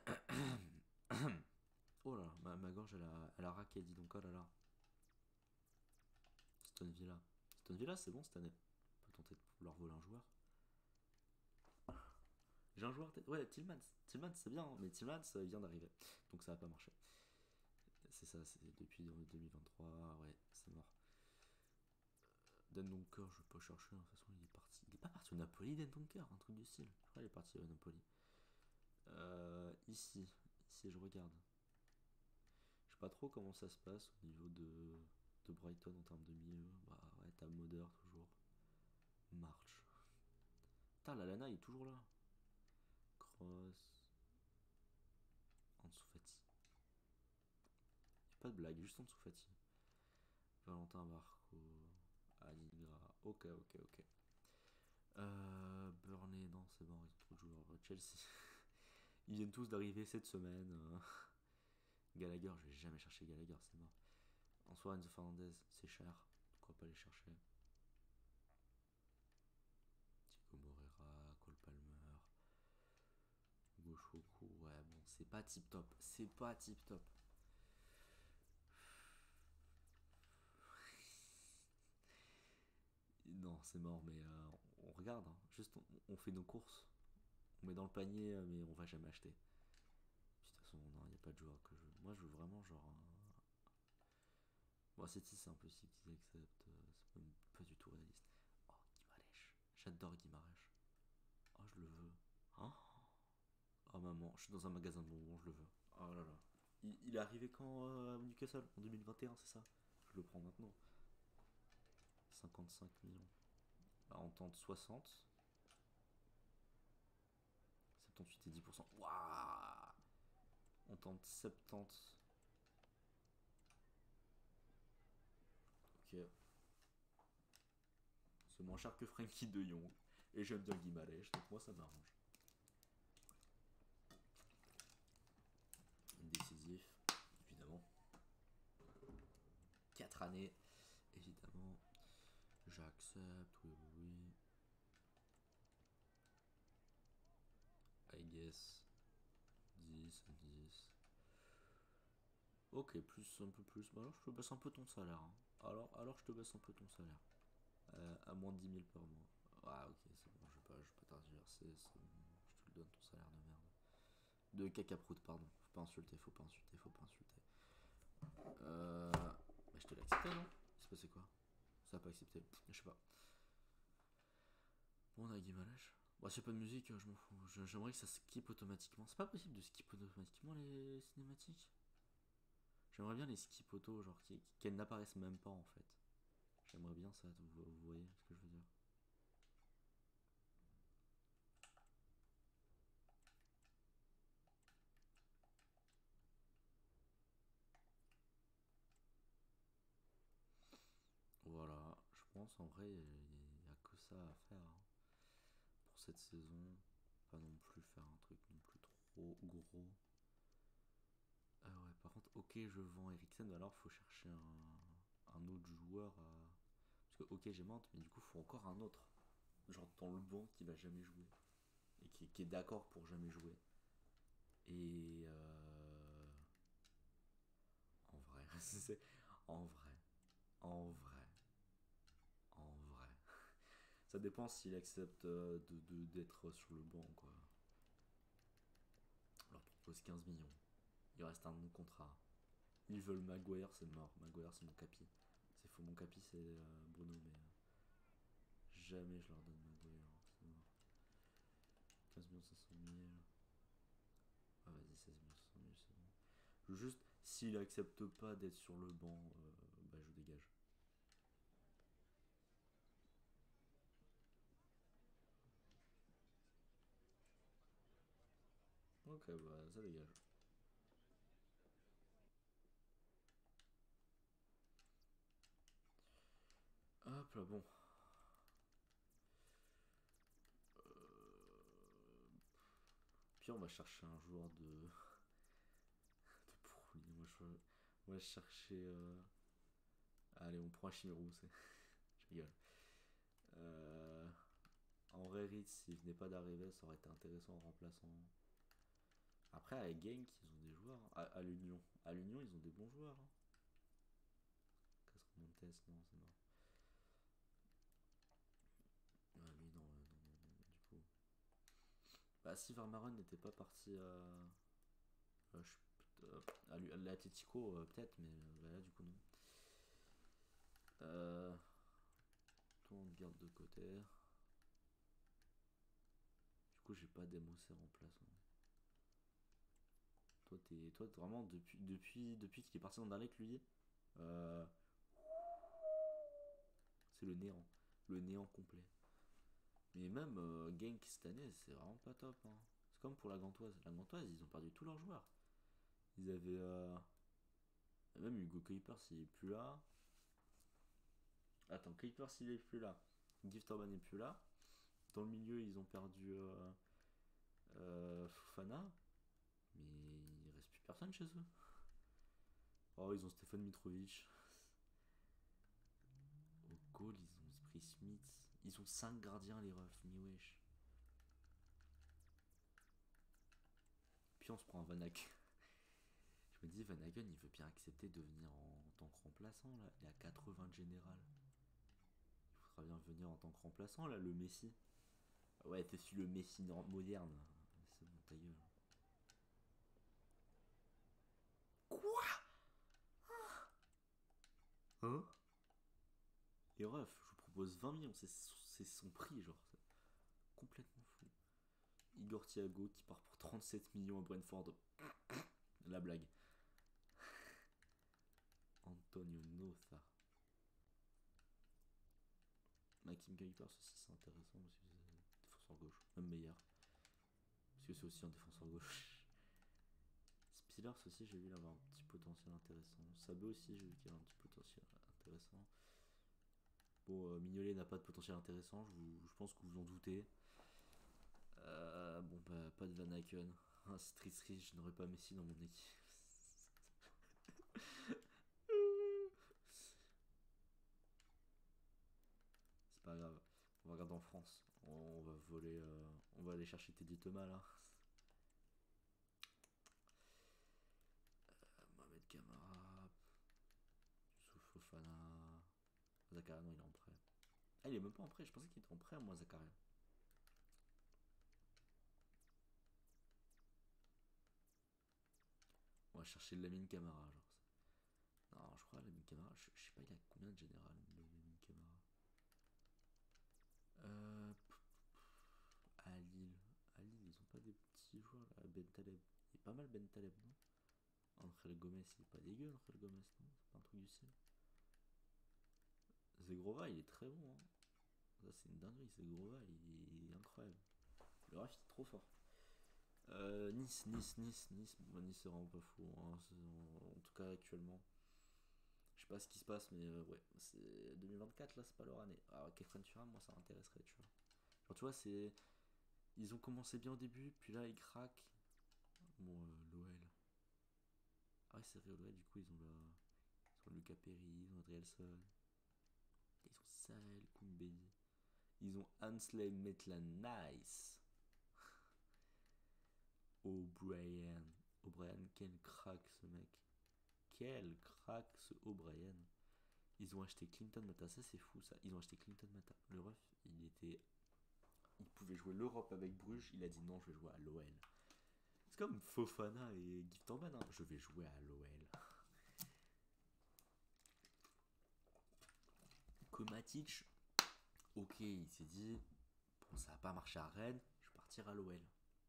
Oh là, ma gorge elle a raqué, dis donc, oh là là. Aston Villa. Aston Villa, c'est bon cette année. On peut tenter de leur voler un joueur. J'ai un joueur tête. Ouais, Tillmans. Tillmans, c'est bien, hein, mais Tillmans vient d'arriver. Donc ça va pas marcher. C'est ça, c'est depuis 2023. Ouais, c'est mort. Dan Donker, je vais pas chercher. De toute façon, il est parti. Il est pas parti au Napoli, Dan Donker, un truc du style. Je crois qu'il est parti au Napoli. Ici, je regarde. Je sais pas trop comment ça se passe au niveau de Brighton en termes de milieu. Bah ouais, t'as Moder toujours. March. Putain, la Lana il est toujours là. Cross. Ansu Fati. Pas de blague, juste Ansu Fati. Valentin Barco. Aligra. Ok, ok, ok. Burnley, non, c'est bon, ils ont trop de joueurs. Chelsea. Ils viennent tous d'arriver cette semaine. Gallagher, je vais jamais chercher Gallagher, c'est mort. En soi, Enzo Fernandez, c'est cher. Pourquoi pas les chercher? Tico Moreira, Cole Palmer. Gauchoku, ouais, bon, c'est pas tip top. C'est pas tip top. Non, c'est mort, mais on regarde. Hein. Juste, on fait nos courses. On met dans le panier, mais on va jamais acheter. De toute façon, non, il n'y a pas de joueur que je veux. Moi, je veux vraiment genre. Bon, City, c'est impossible qu'ils acceptent. C'est même pas du tout réaliste. Oh, Guimarães. J'adore Guimarães. Oh, je le veux. Hein? Oh, maman, je suis dans un magasin de bonbons, je le veux. Oh là là. Il est arrivé quand à Newcastle? En 2021, c'est ça? Je le prends maintenant. 55 millions. Là, on tente 60. 78 et 10%. Waouh! On tente 70. Ok. C'est moins cher que Frankie de Jong. Et j'aime bien Guimarães, donc moi ça m'arrange. Décisif, évidemment. 4 années, évidemment. J'accepte, oui, oui, oui. I guess. 10, 10. Ok, plus, un peu plus. Bah alors je te baisse un peu ton salaire. Hein. Alors je te baisse un peu ton salaire. À moins de 10 000 par mois. Ah ok, c'est bon, je vais pas t'argiverser. Bon. Je te le donne ton salaire de merde. De cacaproute, pardon. Faut pas insulter, faut pas insulter, faut pas insulter. Bah je te l'ai accepté, non? Il s'est passé quoi? Ça a pas accepté, je sais pas. Bon, on a Guimarães. Bon, s'il y a pas de musique, je m'en fous. J'aimerais que ça skip automatiquement. C'est pas possible de skip automatiquement les cinématiques? J'aimerais bien les skip auto, genre qu'elles n'apparaissent même pas en fait. J'aimerais bien ça, vous voyez ce que je veux dire. Voilà, je pense en vrai, il n'y a que ça à faire hein, pour cette saison. Pas non plus faire un truc non plus trop gros. Ah ouais, par contre, ok, je vends Eriksen, alors faut chercher un autre joueur à. Parce que ok, j'ai Mante, mais du coup, faut encore un autre. Genre dans le banc qui va jamais jouer. Et qui est d'accord pour jamais jouer. Et. En vrai, en vrai, en vrai, en vrai. Ça dépend s'il accepte d'être sur le banc, quoi. On leur propose 15 millions. Il reste un bon contrat. Ils veulent Maguire, c'est mort. Maguire, c'est mon capi. C'est faux, mon capi, c'est Bruno, mais jamais je leur donne Maguire. C'est mort. 15 millions 500 000. Ah, vas-y, 16 millions 500 000, c'est bon. Je veux juste, s'il accepte pas d'être sur le banc, bah je dégage. Ok, bah ça dégage. Hop là, bon. Puis on va chercher un joueur de pourri. On va chercher. Allez, on prend Chimérou, c'est. Je rigole. Euh... En vrai, Ritz, s'il venait pas d'arriver, ça aurait été intéressant en remplaçant. Après, à Genk, ils ont des joueurs. À l'Union. À l'Union, ils ont des bons joueurs. Hein. Montes, non, c'est mort. Ah, lui, non, du coup. Bah, si Vermaelen n'était pas parti à l'Atletico, peut-être, mais bah, là, du coup, non. Toi, on te garde de côté. Du coup, j'ai pas d'Emosé remplaçant. Toi, vraiment, depuis qu'il est parti dans Dalek, lui, euh, c'est le néant. Le néant complet. Mais même Genk cette année, c'est vraiment pas top. Hein. C'est comme pour la Gantoise. La Gantoise, ils ont perdu tous leurs joueurs. Ils avaient. Même Hugo Kuipers, s'il est plus là. Attends, Kuipers, s'il est plus là. Gift Orban n'est plus là. Dans le milieu, ils ont perdu Fofana. Mais il reste plus personne chez eux. Oh, ils ont Stefan Mitrovic. Au goal, ils ont pris Smith. Ils ont 5 gardiens, les refs. Mais wesh. Puis on se prend un Van Aken. Je me dis, Van Hagen, il veut bien accepter de venir en tant que remplaçant. Là. Il est à 80 de général. Il faudra bien venir en tant que remplaçant, là, le Messi. Ouais, t'es sur le Messi moderne. C'est bon, ta gueule. Quoi? Hein? Et ref, je vous propose 20 millions. C'est son prix, genre. C'est complètement fou. Igor Thiago qui part pour 37 millions à Brentford. La blague. Antonio Noza. Maxime Kuipers aussi, c'est intéressant parce que c'est défenseur gauche, même meilleur. Parce que c'est aussi un défenseur gauche. Spillers aussi, j'ai vu il avoir un petit potentiel intéressant. Sabé aussi, j'ai vu qu'il avait un petit potentiel intéressant. Bon, Mignolet n'a pas de potentiel intéressant, je pense que vous en doutez. Bon, bah, pas de Van Aken. Ah, c'est triste, je n'aurais pas Messi dans mon équipe. C'est pas grave. On va regarder en France. On va voler. On va aller chercher Teddy Thomas là. Mohamed Camara. Youssouf Fofana. Zakaria, non, il est en prêt. Ah, il est même pas en prêt. Je pensais qu'il était en prêt, moi, Zakaria. On va chercher Lamine Camara. Genre. Non, je crois Lamine Camara. Je sais pas, il a combien de général, Lamine Camara. À Lille. À Lille, ils ont pas des petits joueurs là. Ben Taleb. Il est pas mal Ben Taleb, non? Angel Gomez, il est pas dégueu, Angel Gomez, non? C'est pas un truc du style. Zegrova, il est très bon. Hein. Ça, c'est une dinguerie. Zegrova, il est incroyable. Le ref, il est trop fort. Nice. Bon, Nice, c'est vraiment pas fou. Hein. En tout cas, actuellement. Je sais pas ce qui se passe, mais ouais. C'est 2024, là, c'est pas leur année. Alors, Kefren Turam, moi, ça m'intéresserait, tu vois. Genre, tu vois, c'est. Ils ont commencé bien au début, puis là, ils craquent. Bon, l'OL. Ah ouais, c'est vrai, l'OL, du coup, ils ont Lucas Perry, ils ont Adrielson. Ils ont Sahel Koumbedi. Ils ont Ansley Maitland Nice. O'Brien. O'Brien, quel crack ce mec. Quel crack ce O'Brien. Ils ont acheté Clinton Mata, ça c'est fou ça. Ils ont acheté Clinton Mata. Le ref, il pouvait jouer l'Europe avec Bruges. Il a dit non, je vais jouer à l'OL. C'est comme Fofana et Gift Orban. Hein. Je vais jouer à l'OL. Komatic, ok, il s'est dit bon, ça va pas marcher à Rennes, je vais partir à l'OL.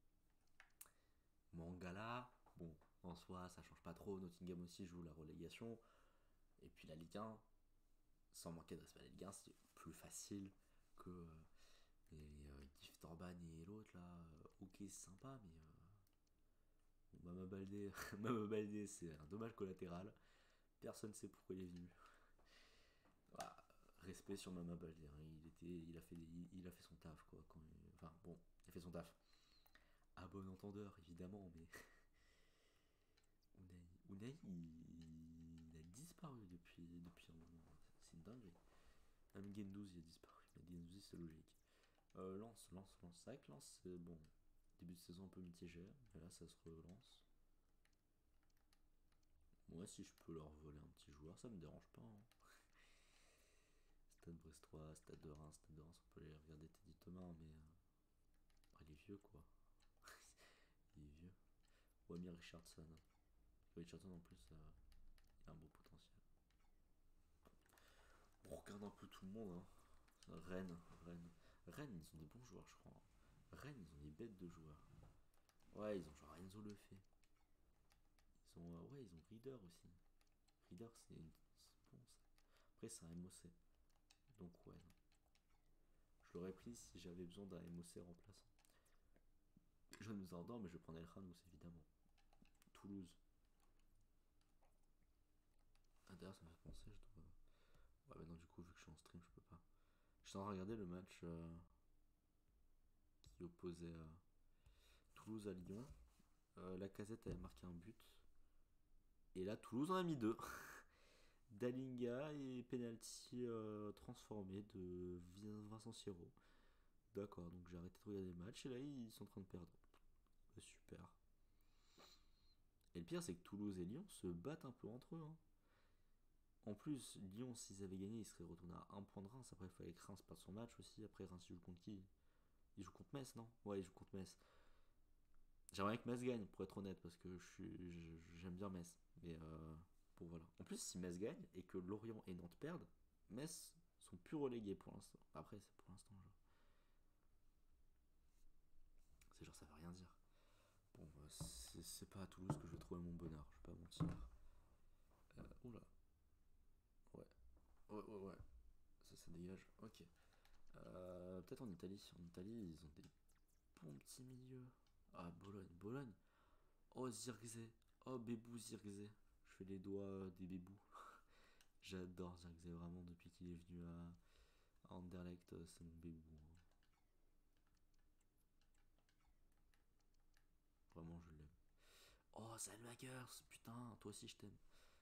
Mangala, bon, en soi, ça change pas trop. Nottingham aussi joue la relégation. Et puis la Ligue 1, sans manquer de respect à la Ligue 1, c'est plus facile que Gift Orban et l'autre là. Ok, c'est sympa, mais Mama Baldé, Mama Baldé, c'est un dommage collatéral. Personne ne sait pourquoi il est venu. Voilà, respect sur Mama Baldé. Hein. Il a fait son taf quoi. Enfin bon, il a fait son taf. À bon entendeur évidemment, mais Unai il a disparu depuis un moment. C'est une dinguerie. Même Gendouzi a disparu. Mais Gendouzi c'est logique. Lance. C'est vrai que Lance, c'est bon. Début de saison un peu mitigé, mais là ça se relance. Moi, si je peux leur voler un petit joueur, ça me dérange pas. Hein. Stade Brestois, Stade de Reims, on peut les regarder Teddy Thomas, mais il est vieux quoi. Il est vieux. Ou Amir Richardson. Richardson en plus, il a un beau potentiel. On regarde un peu tout le monde. Hein. Rennes, ils ont des bons joueurs, je crois. Rennes, ils ont des bêtes de joueurs. Ouais, ils ont genre Enzo Lefebvre. Ils ont Reader aussi. Reader, c'est bon ça. Après, c'est un MOC. Donc, ouais. Non. Je l'aurais pris si j'avais besoin d'un MOC remplaçant. Je nous endors, mais je prends El Khanous évidemment. Toulouse. Ah, d'ailleurs, ça me fait penser, je dois. Ouais, mais non, du coup, vu que je suis en stream, je peux pas. Je suis en train de regarder le match qui opposait Toulouse à Lyon. La Casette avait marqué un but. Et là, Toulouse en a mis deux. Dalinga et penalty transformé de Vincent Siro. D'accord, donc j'ai arrêté de regarder le match et là ils sont en train de perdre. Super. Et le pire c'est que Toulouse et Lyon se battent un peu entre eux. Hein. En plus, Lyon, s'ils avaient gagné, ils seraient retournés à 1 point de Reims. Après, il fallait que Reims perde son match aussi. Après, Reims, il joue contre qui? Il joue contre Metz, non? Ouais, il joue contre Metz. J'aimerais que Metz gagne, pour être honnête, parce que j'aime bien Metz. Mais bon, voilà. En plus, si Metz gagne et que Lorient et Nantes perdent, Metz sont plus relégués pour l'instant. Après, c'est pour l'instant, genre. C'est genre, ça veut rien dire. Bon, c'est pas à Toulouse que je vais trouver mon bonheur, je vais pas mentir. Oula. Ouais. Ça dégage. Ok. Peut-être en Italie. En Italie, ils ont des bons petits milieux. Ah, Bologne, Bologne. Oh, Zirkzee. Oh, Bébou Zirkzee. Je fais les doigts des bébous. J'adore Zirkzee, vraiment, depuis qu'il est venu à Anderlecht, c'est mon bébou. Vraiment, je l'aime. Oh, Salmakers, putain, toi aussi je t'aime.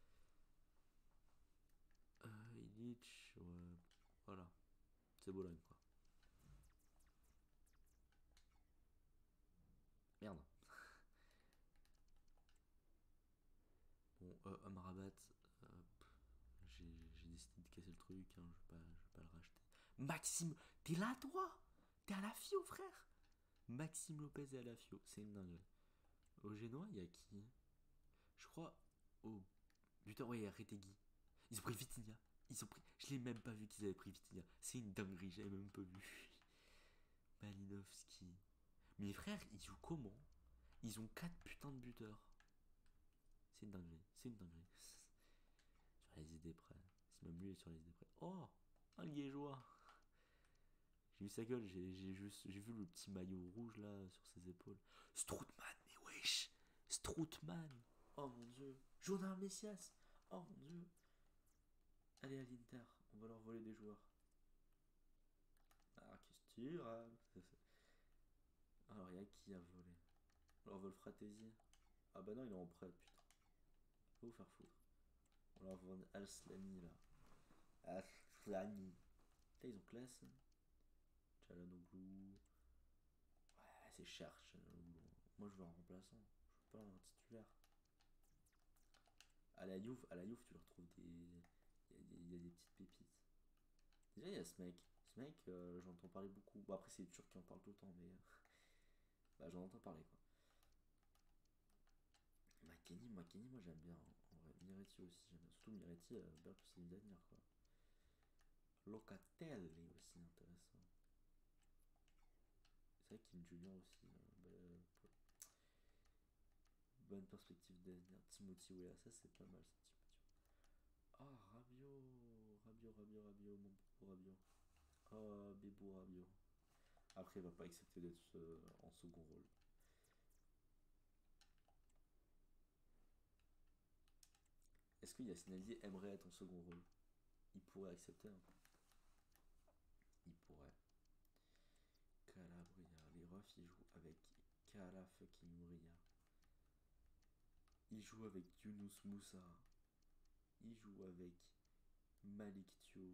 Illich, ouais. Voilà. C'est Bologne, quoi. Merde. Bon, Amrabat, j'ai décidé de casser le truc, hein, je vais pas le racheter. Maxime, t'es là toi? T'es à la FIO, frère? Maxime Lopez est à la FIO, c'est une dinguerie. Au Génois, il y a qui? Je crois au buteur, ouais, il y a Retegui. Ils ont pris Vitinha. Ils ont pris. Je l'ai même pas vu qu'ils avaient pris Vitinha. C'est une dinguerie, j'avais même pas vu. Malinowski. Mes frères, ils jouent comment? Ils ont 4 putains de buteurs. C'est une dinguerie, c'est une dinguerie. Sur les idées près. C'est même lui sur les idées près. Oh, un liégeois. J'ai vu sa gueule, j'ai vu le petit maillot rouge là sur ses épaules. Stroutman, mais wesh. Stroutman. Oh mon dieu. Jonas Messias. Oh mon dieu. Allez à l'Inter, on va leur voler des joueurs. Ah, qu'est-ce que tu Alors, il y a qui a volé? On leur vole Fratesi. Ah bah non, il est en prêt, putain. Faut vous faire foutre. On leur vole Alslani là. Alslani. Là, ils ont classe. Chalanoglu. Ouais, c'est cher, Chalanoglu. Moi, je veux un remplaçant. Je veux pas un titulaire. À la Juve, tu leur trouves des. Il y a des petites pépites. Déjà, il y a ce mec. Ce mec, j'entends parler beaucoup. Bon, après, c'est les Turcs qui en parlent tout le temps, mais. Bah, j'en entends parler, quoi. McKennie, moi j'aime bien. En vrai, Miretti aussi, j'aime bien. Surtout Miretti, bientôt c'est d'avenir, quoi. Locatelli aussi intéressant. C'est vrai qu'il Julien aussi. Bonne perspective d'avenir. Timothy Weah, ça c'est pas mal, ça, Timothy. Ah, Rabiot, mon beau Rabiot. Ah, Bébou Rabiot. Après, il va pas accepter d'être en second rôle. Est-ce que Yacine aimerait être en second rôle? Il pourrait accepter, hein. Il pourrait. Calabria. Les refs, ils jouent avec Kala fucking Mouria. Ils jouent avec Younous Moussa. Ils jouent avec Malik Thio.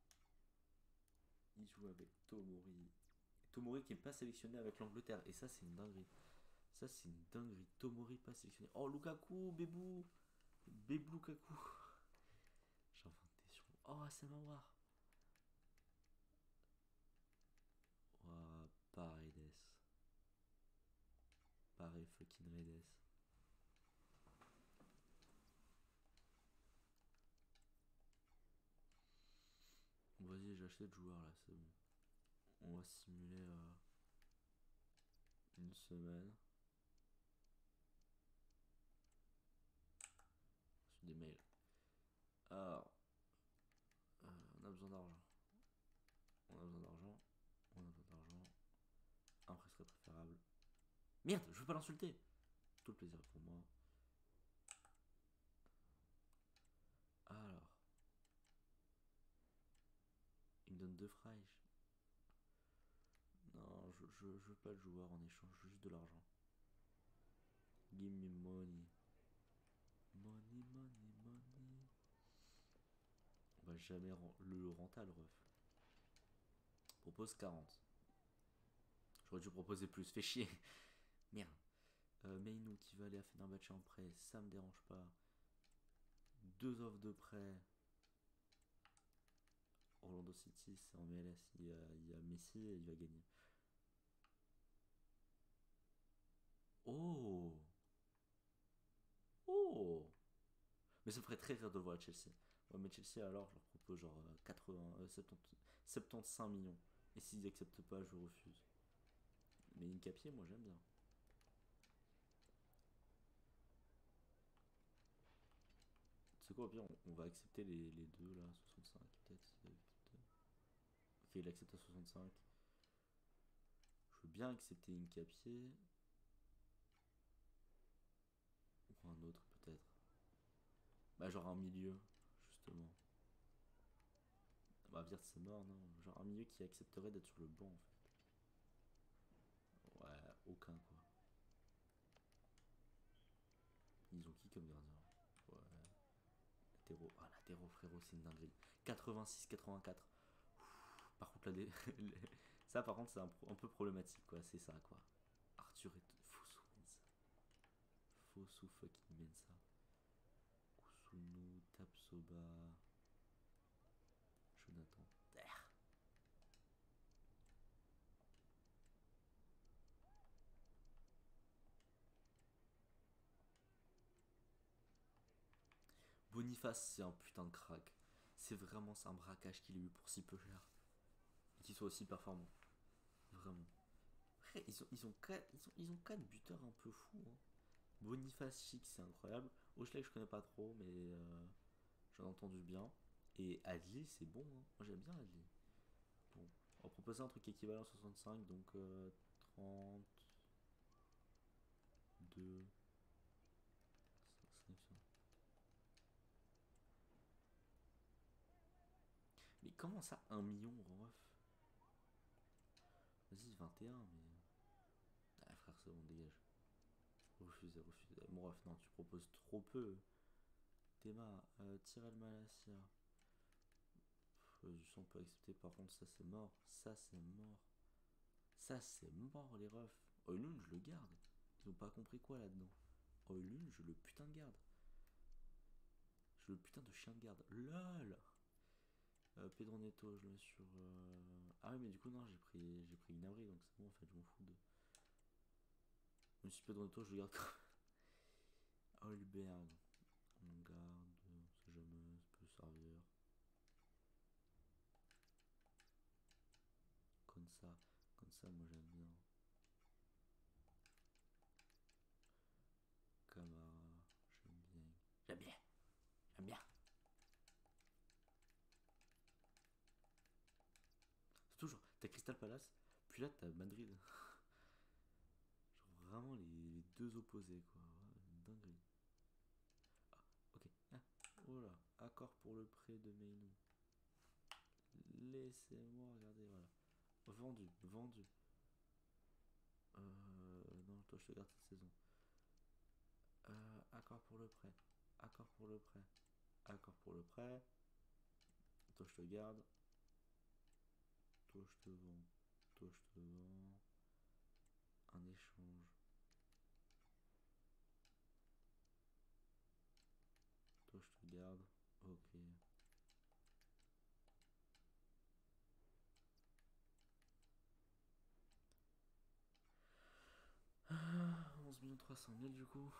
Ils jouent avec Tomori. Tomori qui n'est pas sélectionné avec l'Angleterre. Et ça, c'est une dinguerie. Ça, c'est une dinguerie. Tomori pas sélectionné. Oh, Lukaku, Bébou. Bébou Lukaku. J'ai inventé sur. Oh, Samawar. Oh, Paredes. Pareil fucking Redes. Bon, vas-y, j'ai acheté de joueurs là, c'est bon. On va simuler une semaine. Sur des mails. Alors, on a besoin d'argent. On a besoin d'argent. On a besoin d'argent. Un prêt serait préférable. Merde, je veux pas l'insulter. Tout le plaisir pour moi. Alors. Il me donne 2 fraîches. Non, je veux pas le joueur en échange, juste de l'argent. Give me money. Money, money, money. On va jamais le renta le ref. Propose 40. J'aurais dû proposer plus, fais chier. Merde. Meinou qui va aller à Fenerbahçe en prêt, ça me dérange pas. 2 offres de prêt. Orlando City, c'est en MLS. Il y a Messi et il va gagner. Oh! Oh! Mais ça me ferait très rire de le voir à Chelsea. Ouais, mais Chelsea, alors, je leur propose genre 75 millions. Et s'ils acceptent pas, je refuse. Mais Incapié, moi j'aime bien. C'est quoi, au pire, on va accepter les deux là, 65 peut-être. Ok, il accepte à 65. Je veux bien accepter une capier. Ou un autre peut-être. Bah genre un milieu, justement. Bah Wirtz c'est mort, non? Genre un milieu qui accepterait d'être sur le banc en fait. Ouais, aucun quoi. Ils ont qui comme gardien? Ouais. Latéraux. Ah, latéraux frérot, c'est une dinguerie. 86-84. Par contre, là, ça par contre, c'est un peu problématique quoi. C'est ça quoi. Arthur et Fossou Mensa. Fossou fucking Mensa. Kusunu, Tapsoba. Jonathan. Boniface, c'est un putain de crack. C'est vraiment un braquage qu'il a eu pour si peu cher. Et qu'il soit aussi performant. Vraiment. Après, ils ont quatre buteurs un peu fous. Hein. Boniface, chic, c'est incroyable. Oshleg, je connais pas trop, mais j'en ai entendu bien. Et Adli, c'est bon. Hein. Moi, j'aime bien Adli. Bon, on va proposer un truc équivalent à 65, donc 32. Mais comment ça, 1 million, ref? Vas-y, 21, mais. Ah, frère, c'est bon, dégage. Refusé, refusé. Mon ref, non, tu proposes trop peu. Théma, Tyrell Malacia. Du son peut accepter, par contre, ça c'est mort. Ça c'est mort. Ça c'est mort, les refs. Oilun, je le garde. Ils ont pas compris quoi là-dedans. Oilun, je le putain de garde. Je le putain de chien de garde. LOL. Pedro Neto, je le mets sur. Ah oui, mais du coup, non, j'ai pris Gnabry, donc c'est bon, en fait, je m'en fous de. Même si Pedro Neto, je le garde quand même. Holberg. On garde. On sait jamais, ça peut servir. Comme ça, moi j'aime bien. Camara, j'aime bien. J'aime bien. J'aime bien. C'est toujours. T'as Crystal Palace, puis là t'as Madrid. Genre vraiment les deux opposés quoi. Ouais, dinguerie. Ah, ok. Ah, oh là. Accord pour le prêt de Meinou. Laissez-moi regarder, voilà. Vendu, vendu. Non, toi je te garde cette saison. Accord pour le prêt. Accord pour le prêt. Accord pour le prêt. Toi je te garde. Toi je te vends. Toi je te vends. Un échange. Toi je te garde. Ok. 11 300 000 du coup.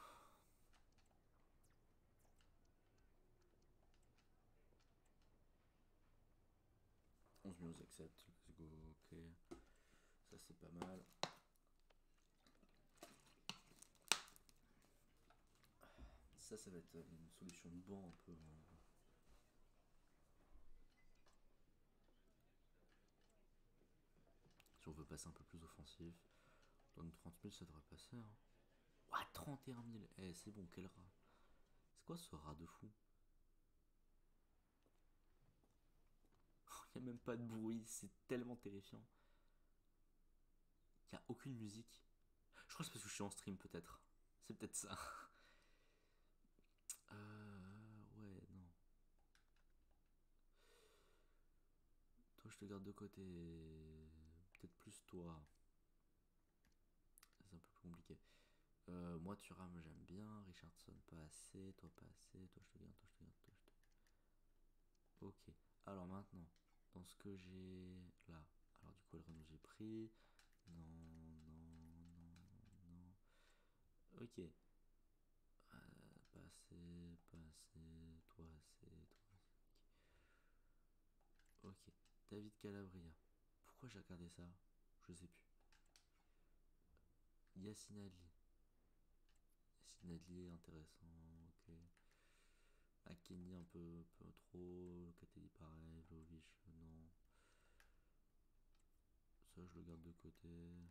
11 millions accept, let's go, ok. Ça c'est pas mal. Ça va être une solution de banc un peu. Si on veut passer un peu plus offensif. Donne 30 000, ça devrait passer. Hein. Ouah, 31 000. Eh, c'est bon, quel rat. C'est quoi ce rat de fou? Il n'y a même pas de bruit, c'est tellement terrifiant. Il n'y a aucune musique. Je crois que c'est parce que je suis en stream peut-être. C'est peut-être ça. Ouais, non. Toi, je te garde de côté. Peut-être plus toi. C'est un peu plus compliqué. Moi, Thuram, j'aime bien. Richardson, pas assez. Toi, pas assez. Toi, je te garde. Toi, je te garde. Toi, je te... Ok. Alors maintenant, dans ce que j'ai là. Alors du coup, le Renault, j'ai pris. Non, non, non, non. Ok. Pas assez, pas assez. Toi, assez, toi, assez. Ok. David Calabria. Pourquoi j'ai regardé ça? Je sais plus. Yacine Adli. Yacine Adli est intéressant. Ok. Akeni un peu trop. Kateli pareil. Lovic, non. Ça, je le garde de côté.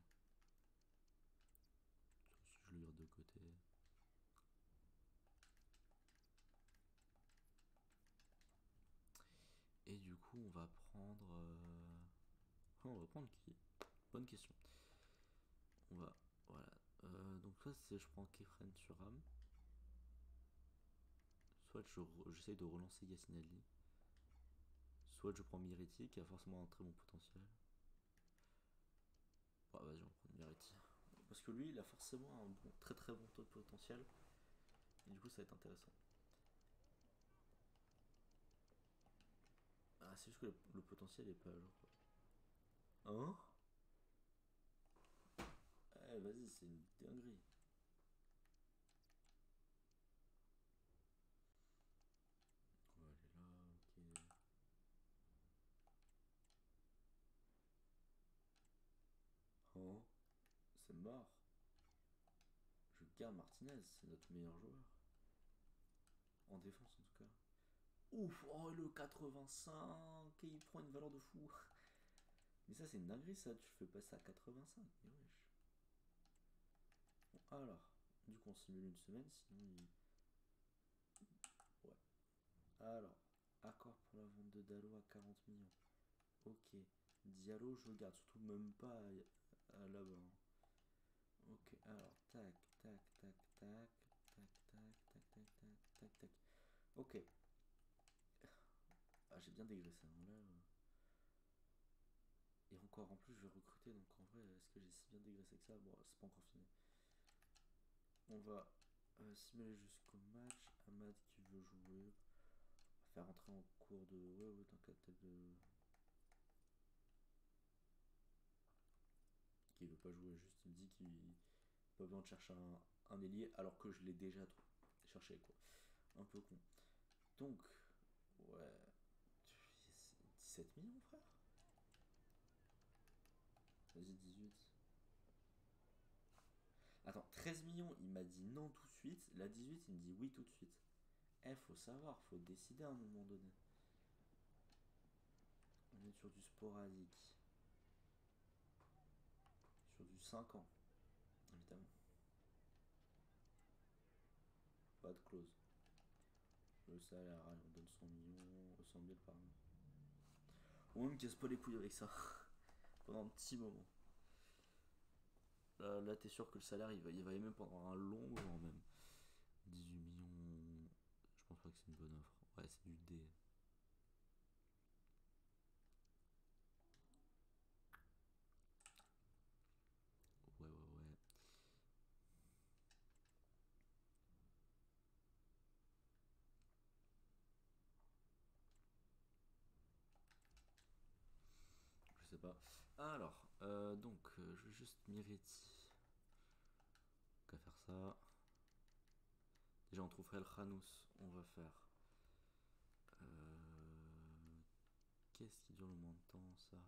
Ça aussi, je le garde de côté. Et du coup, on va prendre... on va prendre qui? Bonne question. On va... Voilà. Donc soit je prends Kefren sur Ram. Soit j'essaye de relancer Yacine Adli. Soit je prends Miretti qui a forcément un très bon potentiel. Bah vas-y, on va prendre Miretti. Parce que lui, il a forcément un bon, très très bon taux de potentiel. Et du coup, ça va être intéressant. Ah, c'est juste que le potentiel est pas à jour. Hein? Eh, vas-y, c'est une dinguerie. On va aller là, ok. Hein? C'est mort. Je garde Martinez, c'est notre meilleur joueur. En défense en tout cas. Ouf, oh le 85, et il prend une valeur de fou. Mais ça c'est une dinguerie ça, tu fais passer à 85. Mais wesh. Bon, alors, du coup on simule une semaine, sinon il... Ouais. Alors, accord pour la vente de Dallo à 40 millions. Ok. Diallo je le garde, surtout même pas là-bas. Hein. Ok, alors, tac, tac, tac, tac, tac, tac, tac, tac, tac, tac, tac. Ok. Ah, j'ai bien dégraissé, hein, là. Et encore, en plus, je vais recruter, donc en vrai, est-ce que j'ai si bien dégraissé que ça? Bon, c'est pas encore fini. On va simuler jusqu'au match. Ahmad qui veut jouer. On va faire entrer en cours de... Ouais, t'inquiète, peut-être de... Qui veut pas jouer, juste il me dit qu'il pas besoin de chercher un ailier, alors que je l'ai déjà cherché, quoi. Un peu con. Donc, ouais... 17 millions, frère? Vas-y, 18. Attends, 13 millions, il m'a dit non tout de suite. La 18, il me dit oui tout de suite. Eh, faut savoir, faut décider à un moment donné. On est sur du sporadique. Sur du 5 ans, évidemment. Pas de clause. Le salaire, allez, on donne 100 millions, 100 000 par an. On me casse pas les couilles avec ça. Pendant un petit moment. Là t'es sûr que le salaire, il va y même pendant un long moment même. 18 millions... Je pense pas que c'est une bonne offre. Ouais, c'est du D. Ouais. Je sais pas. Alors, donc, je vais juste Miretti. Qu'à faire ça. Déjà, on trouverait le Khanous. On va faire. Qu'est-ce qui dure le moins de temps, ça?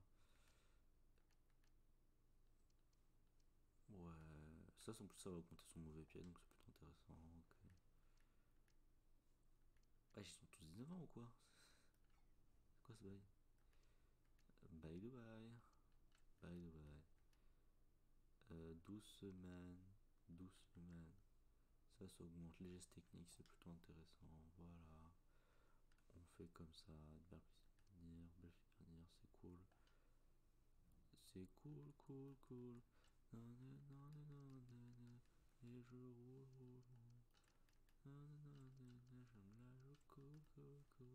Ouais. Ça, en plus, ça va augmenter son mauvais pied, donc c'est plutôt intéressant. Ok. Ah, ils sont tous 19 ans ou quoi? C'est quoi ce bail? Bye Dubaï. Bye Dubaï. 12 semaines. 12 semaines. Ça augmente les gestes techniques, c'est plutôt intéressant. Voilà. On fait comme ça. Belle finir, c'est cool. C'est cool, cool, cool. Et je roule. J'aime la joue, cool, cool, cool.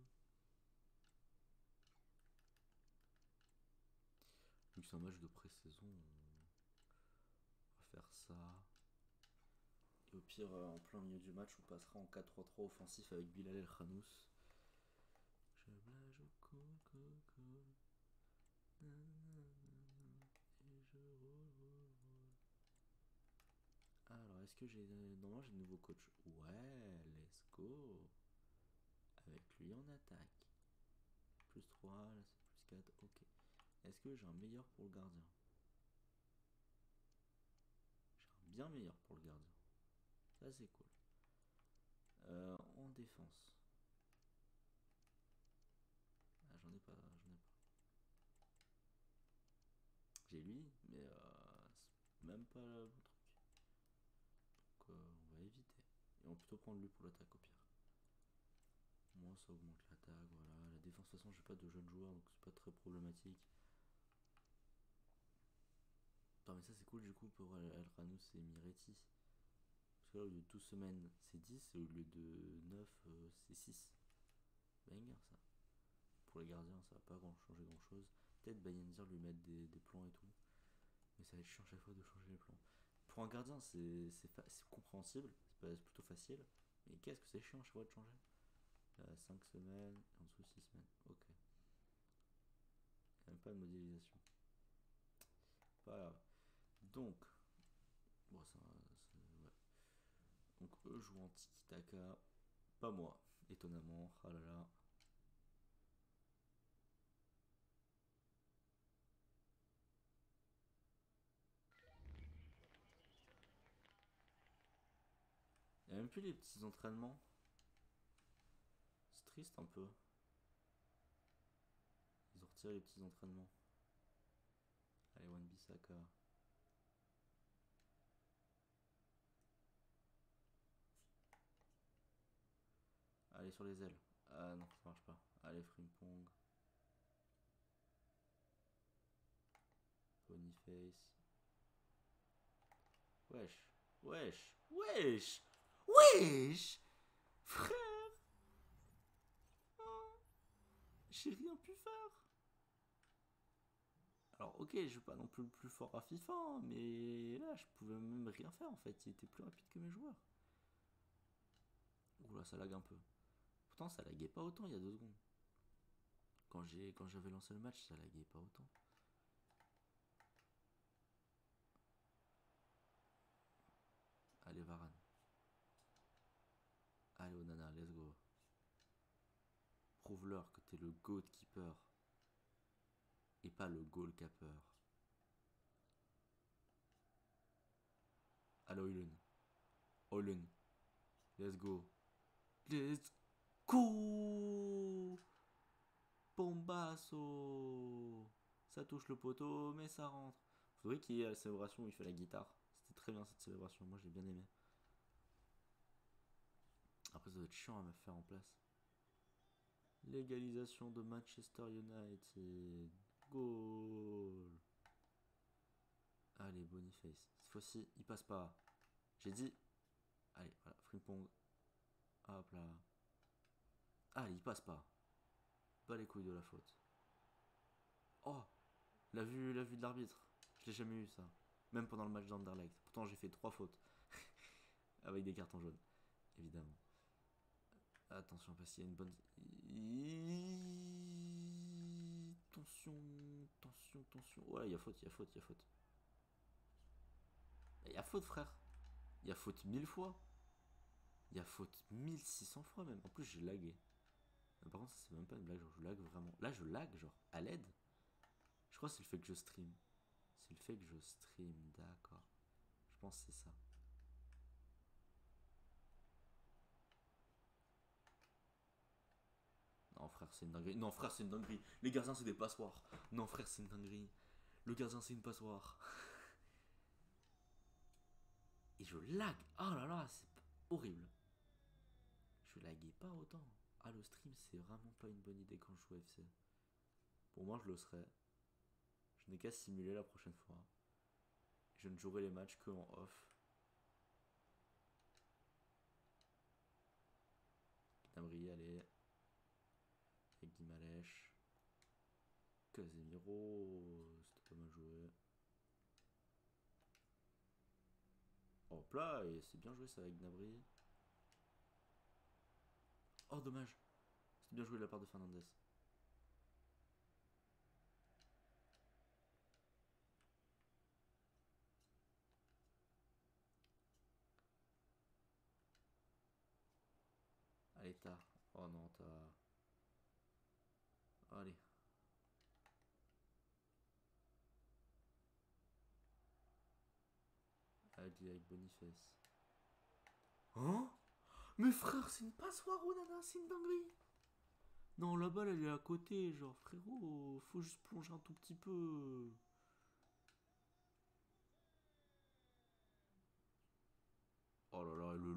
Vu que c'est un match de pré-saison, on va faire ça. Et au pire, en plein milieu du match, on passera en 4-3-3 offensif avec Bilal El Khanous. J'aime la joue, cool, cool, cool. Et je roule. Alors, est-ce que j'ai... Non, j'ai de nouveau coach. Ouais, let's go. Avec lui, on attaque. Plus 3, là c'est plus 4, ok. Est-ce que j'ai un meilleur pour le gardien? J'ai un bien meilleur pour le gardien. Ça, c'est cool. En défense. Ah, j'en ai pas. j'ai lui, mais c'est même pas le bon truc. Donc on va éviter. Et on va plutôt prendre lui pour l'attaque au pire. Moi ça augmente l'attaque, voilà. La défense, de toute façon j'ai pas de jeunes joueurs, donc c'est pas très problématique. Non mais ça c'est cool du coup pour El Ranous et Miretti. Parce que là au lieu de 12 semaines c'est 10 et au lieu de 9 c'est 6. Banger ça. Pour les gardiens ça va pas changer grand chose. Peut-être Bayenzir lui mettre des plans et tout. Mais ça va être chiant chaque fois de changer les plans. Pour un gardien c'est compréhensible, c'est plutôt facile. Mais qu'est-ce que c'est chiant chaque fois de changer. Là 5 semaines, et en dessous 6 semaines. Ok. Il n'y a même pas de modélisation. Pas grave. Donc, bon, ouais. Donc, eux jouent en tiki-taka. Pas moi, étonnamment. Ah là là. Il n'y a même plus les petits entraînements. C'est triste un peu. Ils ont retiré les petits entraînements. Allez, Wan-Bissaka. Allez, sur les ailes. Ah non, ça marche pas. Allez, Frimpong. Boniface. Wesh. Wesh. Wesh. Wesh. Frère. J'ai rien pu faire. Alors ok, je suis pas non plus le plus fort à FIFA, hein, mais là je pouvais même rien faire en fait, il était plus rapide que mes joueurs. Oula, ça lag un peu. Pourtant ça laguait pas autant il y a 2 secondes. Quand j'avais lancé le match, ça laguait pas autant. Allez Varane. Allez Onana, let's go. Prouve-leur que t'es le goat keeper. Et pas le goal capper. Allez Oilun. Oilun. Let's go. Let's go. Bombasso. Ça touche le poteau, mais ça rentre. Faudrait qu'il y ait la célébration où il fait la guitare. C'était très bien cette célébration, moi j'ai bien aimé. Après ça doit être chiant à me faire en place. L'égalisation de Manchester United. Goal. Allez, Boniface. Cette fois-ci, il passe pas. J'ai dit. Allez, voilà, Frimpong. Hop là. Allez, il passe pas. Pas les couilles de la faute. Oh, la vue de l'arbitre. Je l'ai jamais eu ça. Même pendant le match d'Anderlecht. Pourtant j'ai fait 3 fautes. Avec des cartons jaunes. Évidemment. Attention parce qu'il y a une bonne... Tension, tension, tension. Ouais, il y a faute, il y a faute, il y a faute. Il y a faute frère. Il y a faute 1000 fois. Il y a faute 1600 fois même. En plus j'ai lagué. Par contre ça c'est même pas une blague, genre je lag vraiment. Là je lag genre à l'aide. Je crois que c'est le fait que je stream. C'est le fait que je stream, d'accord. Je pense que c'est ça. Non frère c'est une dinguerie. Non frère c'est une dinguerie. Les gardiens c'est des passoires. Non frère c'est une dinguerie. Le gardien c'est une passoire. Et je lag. Oh là là c'est horrible. Je laguais pas autant. Ah le stream c'est vraiment pas une bonne idée quand je joue au FC. Pour moi je le serais. Je n'ai qu'à simuler la prochaine fois. Je ne jouerai les matchs que en off. Gnabry allez. Et Guimalèche. Casemiro. C'était pas mal joué. Hop là, et c'est bien joué ça avec Gnabry. Oh dommage. C'était bien joué de la part de Fernandez. Allez t'as. Oh non t'as. Allez. Allez avec Boniface. Hein? Mais frère c'est une passoire Onana, c'est une dinguerie. Non la balle elle est à côté, genre frérot, faut juste plonger un tout petit peu.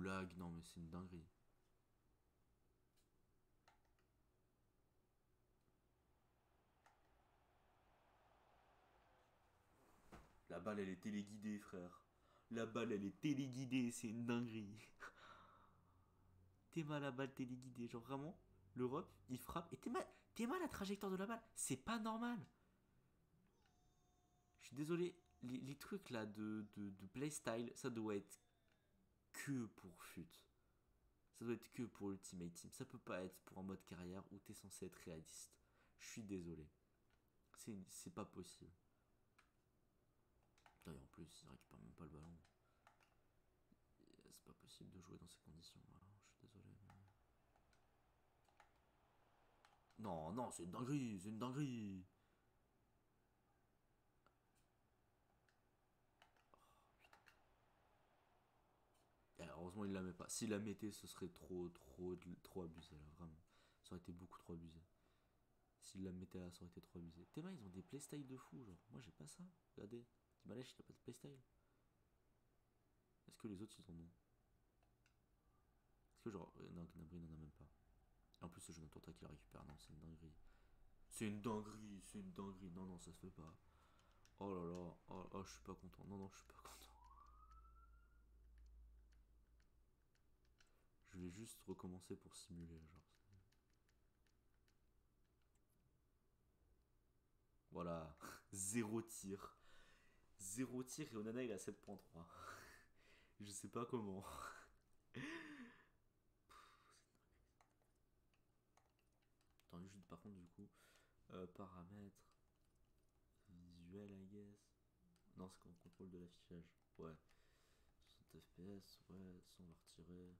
blague, non mais c'est une dinguerie. La balle elle est téléguidée frère. La balle elle est téléguidée, c'est une dinguerie. T'es mal la balle téléguidée, genre vraiment, l'Europe il frappe et t'es mal la trajectoire de la balle, c'est pas normal. Je suis désolé, les trucs là de playstyle, ça doit être que pour FUT. Ça doit être que pour Ultimate Team. Ça peut pas être pour un mode carrière où t'es censé être réaliste. Je suis désolé. C'est pas possible. D'ailleurs, en plus, il récupère même pas le ballon. C'est pas possible de jouer dans ces conditions-là. Je suis désolé. Non, non, c'est une dinguerie, c'est une dinguerie. Et heureusement, il la met pas. S'il la mettait, ce serait trop abusé là, vraiment. Ça aurait été beaucoup trop abusé. S'il la mettait là, ça aurait été trop abusé. Théma, ils ont des playstyles de fou, genre. Moi, j'ai pas ça. Regardez. Timalesh, il a pas de playstyle. Est-ce que les autres, ils en ont? Est-ce que genre. Non, Gnabry n'en a même pas. Et en plus, c'est Jonathan Tah qui la récupère. Non, c'est une dinguerie. C'est une dinguerie, c'est une dinguerie. Non, non, ça se fait pas. Oh là là. Oh, oh je suis pas content. Non, non, je suis pas content. Je vais juste recommencer pour simuler, genre. Voilà. Zéro tir. Zéro tir et Onana il a 7.3. Je sais pas comment. Attends, juste par contre, du coup, paramètres, visuel, I guess. Non, c'est qu'on contrôle de l'affichage. Ouais. 60 FPS, ouais, ça on va retirer.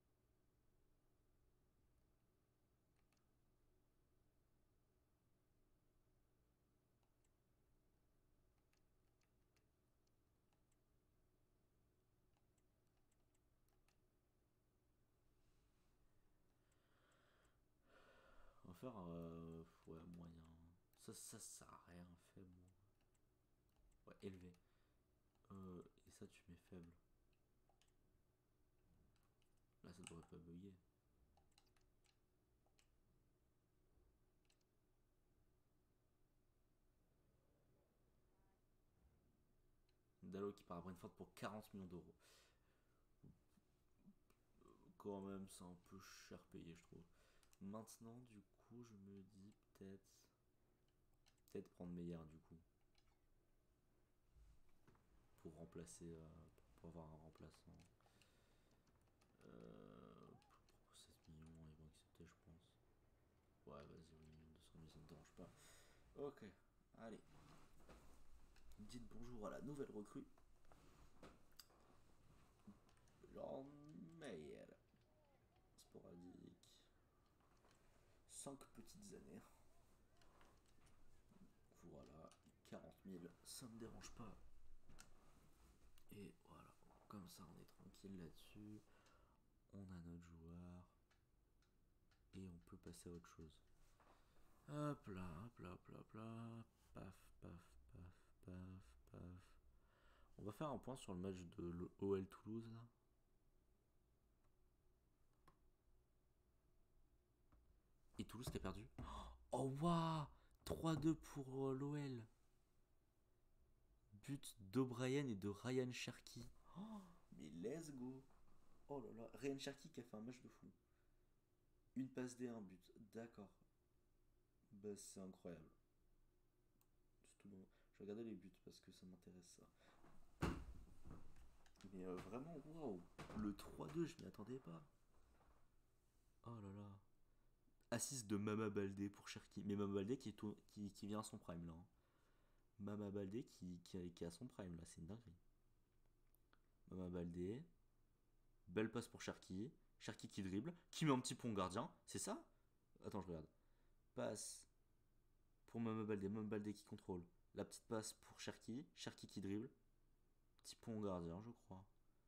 On va faire, ouais, moyen. Ça sert à rien, faible. Ouais, élevé. Et ça, tu mets faible. Là, ça devrait pas bugger. Dalo qui part après une faute pour 40 millions d'euros. Quand même, c'est un peu cher payé, je trouve. Maintenant, du coup, je me dis peut-être prendre Meyer, du coup. Pour remplacer, pour avoir un remplaçant. Pour 7 millions, ils vont accepter, je pense. Ouais, vas-y, oui, 200 000, ça ne me dérange pas. Ok, allez. Dites bonjour à la nouvelle recrue. Lord Meyer. Sporadique. 5 petites années. Voilà, 40 000, ça me dérange pas. Et voilà, comme ça on est tranquille là-dessus. On a notre joueur. Et on peut passer à autre chose. Hop là, hop là, hop là, hop là. Paf, paf, paf, paf, paf. On va faire un point sur le match de l'OL Toulouse là. Et Toulouse qui a perdu. Oh waouh, 3-2 pour l'OL. But d'O'Brien et de Ryan Cherki. Oh, mais let's go. Oh là là, Ryan Cherki qui a fait un match de fou. Une passe D, un but. D'accord. Bah c'est incroyable. Tout bon. Je vais regarder les buts parce que ça m'intéresse ça. Mais vraiment, waouh. Le 3-2, je m'y attendais pas. Oh là là. Assist de Mama Baldé pour Cherki. Mais Mama Baldé qui vient à son prime là. Hein. Mama Baldé qui a son prime là, c'est une dinguerie. Mama Baldé. Belle passe pour Cherki. Cherki qui dribble. Qui met un petit pont gardien. C'est ça? Attends, je regarde. Passe pour Mama Baldé qui contrôle. La petite passe pour Cherki. Cherki qui dribble. Petit pont gardien, je crois.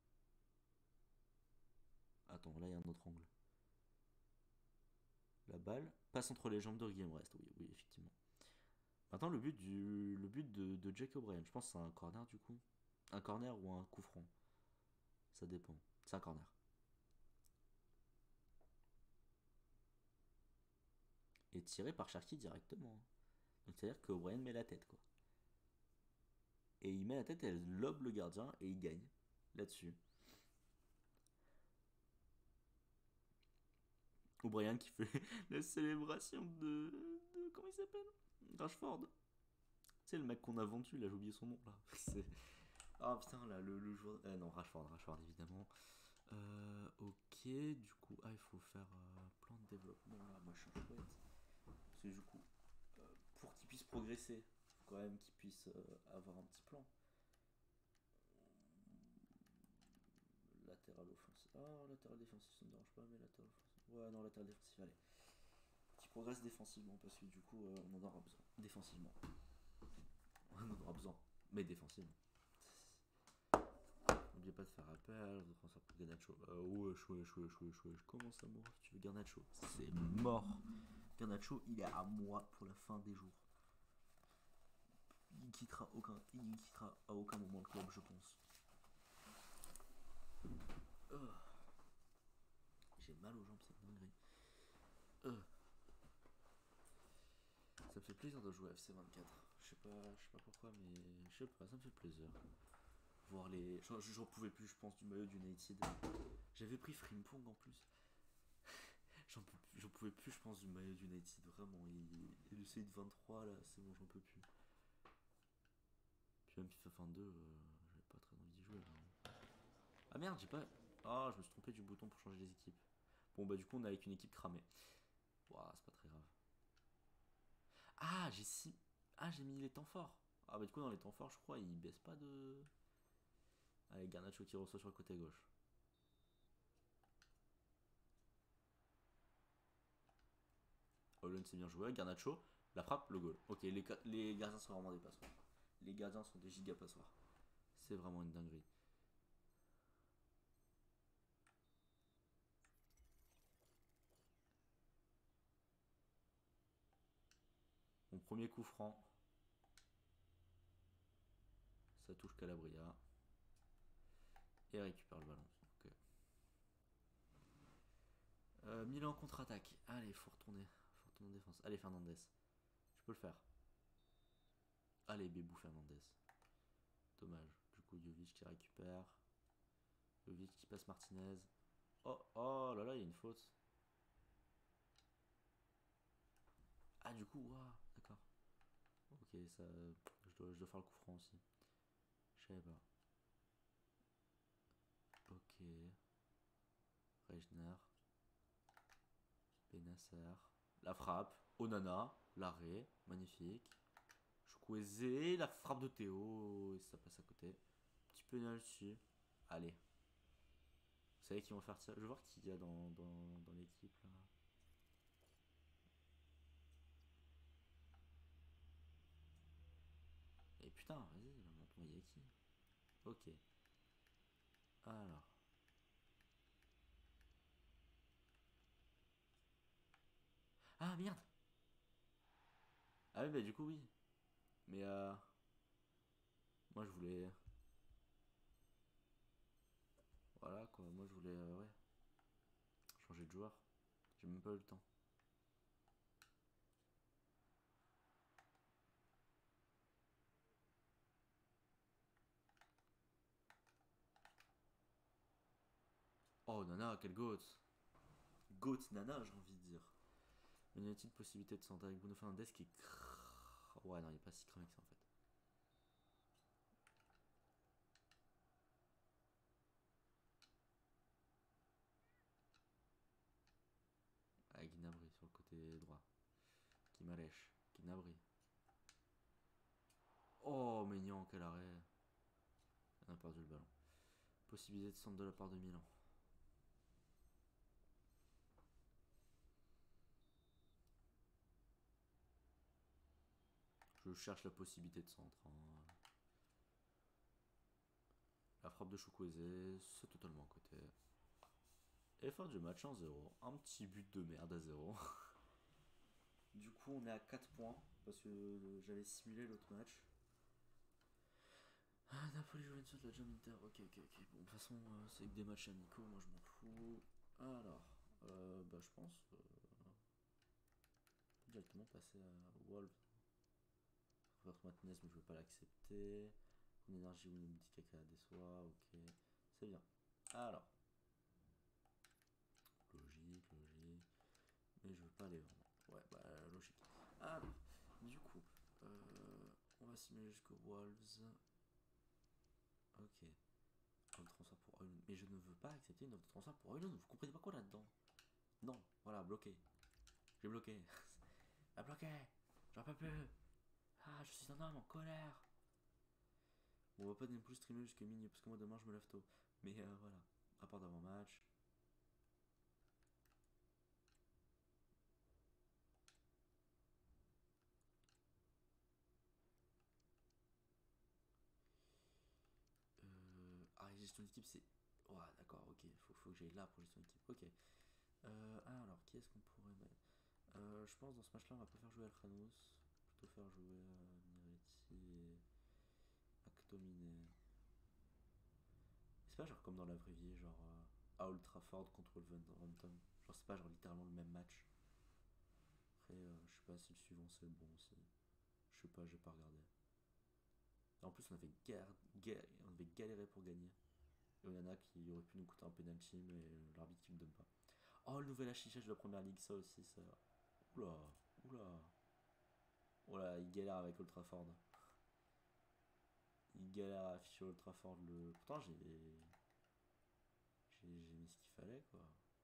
Attends, là il y a un autre angle. La balle passe entre les jambes de Guillaume Rest. Oui, oui, effectivement. Maintenant, le but de Jake O'Brien. Je pense que c'est un corner du coup. Un corner ou un coup franc. Ça dépend. C'est un corner. est tiré par Cherki directement. Donc c'est-à-dire que O'Brien met la tête, quoi. Et il met la tête, elle lobe le gardien et il gagne là-dessus. O'Brien qui fait la célébration de comment il s'appelle, Rashford. C'est le mec qu'on a vendu, là, j'ai oublié son nom, là. Ah putain, là, le joueur... non, Rashford, évidemment. Ok, du coup... Ah, il faut faire plan de développement, là, machin chouette. Parce que du coup, pour qu'il puisse progresser, il faut quand même qu'il puisse avoir un petit plan. Latéral offensif. Ah, latéral défensif, ça me dérange pas, mais latéral offensif... Ouais, non, latéral défensif, allez. Qui progresse défensivement, parce que du coup, on en aura besoin. Défensivement. On en aura besoin, mais défensivement. N'oubliez pas de faire appel, de transfert pour Garnacho. Wesh. Comment ça mort si tu veux Garnacho? C'est mort. Garnacho, il est à moi pour la fin des jours. Il quittera à aucun moment le club, je pense. J'ai mal aux jambes, c'est une dinguerie. Ça me fait plaisir de jouer à FC24. Je sais pas pourquoi, mais je sais pas, ça me fait plaisir. Voir les. J'en pouvais plus, je pense, du maillot d'United. J'avais pris Frimpong en plus. J'en pouvais plus, je pense, du maillot d'United, vraiment. Et le CI de 23, là, c'est bon, j'en peux plus. Puis même FIFA 22, j'avais pas très envie d'y jouer. Là. Ah merde, j'ai pas. Ah, je me suis trompé du bouton pour changer les équipes. Bon, bah, du coup, on est avec une équipe cramée. Ouah, c'est pas très grave. Ah, j'ai mis les temps forts. Ah, bah, du coup, dans les temps forts, je crois, il baisse pas de. Allez, Garnacho qui reçoit sur le côté gauche. Holland c'est bien joué. Garnacho, la frappe, le goal. Ok, les gardiens sont vraiment des passoires. Les gardiens sont des giga passoires. C'est vraiment une dinguerie. Mon premier coup franc. Ça touche Calabria. Et récupère le ballon. Ok. Milan contre-attaque. Allez, faut retourner. Faut retourner en défense. Allez, Fernandez. Je peux le faire. Allez, Bébou Fernandez. Dommage. Du coup, Jovic qui récupère. Jovic qui passe Martinez. Oh là là, il y a une faute. Ah, du coup, waouh, d'accord. Ok, ça. Je dois faire le coup franc aussi. Je savais pas. Ok. Regner. Benasser. La frappe. Onana. L'arrêt. Magnifique. Chukwueze. La frappe de Théo. Et ça passe à côté. Petit penalty. Allez. Vous savez qui vont faire ça? Je vais voir qui y a dans l'équipe là. Et putain, vas-y, montre-moi il y a qui. Ok. Alors. Ah merde. Ah oui, bah du coup, oui. Mais moi je voulais. Voilà quoi, moi je voulais. Ouais. Changer de joueur. J'ai même pas eu le temps. Oh Nana, quel goat. Goat Nana, j'ai envie de dire. Mais y a-t-il possibilité de s'entendre avec Bruno Fernandes qui est. Ouais, non, il est pas si cramé que ça en fait. Ah, Gnabry sur le côté droit. Guimarães. Gnabry. Oh, Maignan, quel arrêt. On a perdu le ballon. Possibilité de centre de la part de Milan. Je cherche la possibilité de centre. Hein. La frappe de Chukwueze, c'est totalement à côté. Et fin du match 1-0. Un petit but de merde à 0. Du coup, on est à 4 points. Parce que j'avais simulé l'autre match. Ah, Napoli, Juventus, la Jam Inter. Ok. Bon, de toute façon, c'est que des matchs amicaux. Moi, je m'en fous. Alors, bah, je pense. directement passer à Wolves. Robert Martinez, mais je veux pas l'accepter. Une énergie ou une petite caca déçoit, ok. C'est bien. Alors. Logique. Mais je veux pas les vendre. Ouais, bah logique. Alors, du coup, on va simuler jusqu'aux Wolves. Ok. Offre de transfert pour Oilon. Mais je ne veux pas accepter une offre de transfert pour Oilon. Vous comprenez pas quoi là-dedans? Non, voilà, bloqué. J'ai bloqué. Ah, bloqué. J'en peux plus. Ah, je suis un homme en colère. Bon, on va pas non plus streamer jusqu'à minuit parce que moi demain je me lève tôt. Mais voilà, rapport d'avant-match. Ah, gestion d'équipe, c'est. Ouais, d'accord, ok. Faut que j'aille là pour gestion d'équipe. Ok. Alors, qui est-ce qu'on pourrait mettre je pense dans ce match-là, on va pas faire jouer Alkhanos. Plutôt faire jouer Miretti et Actomine. C'est pas genre comme dans la vraie vie, genre à Old Trafford contre Wolverhampton. Genre, c'est pas genre littéralement le même match. Après, je sais pas si le suivant c'est le bon aussi. Je sais pas, j'ai pas regardé. Et en plus, on avait galéré pour gagner. Et Onana qui aurait pu nous coûter un penalty, mais l'arbitre qui me donne pas. Oh, le nouvel affichage de la première ligue, ça aussi, ça. Oula, oula. Oula, il galère avec Old Trafford. Il galère à afficher Old Trafford. Pourtant, j'ai mis ce qu'il fallait, quoi.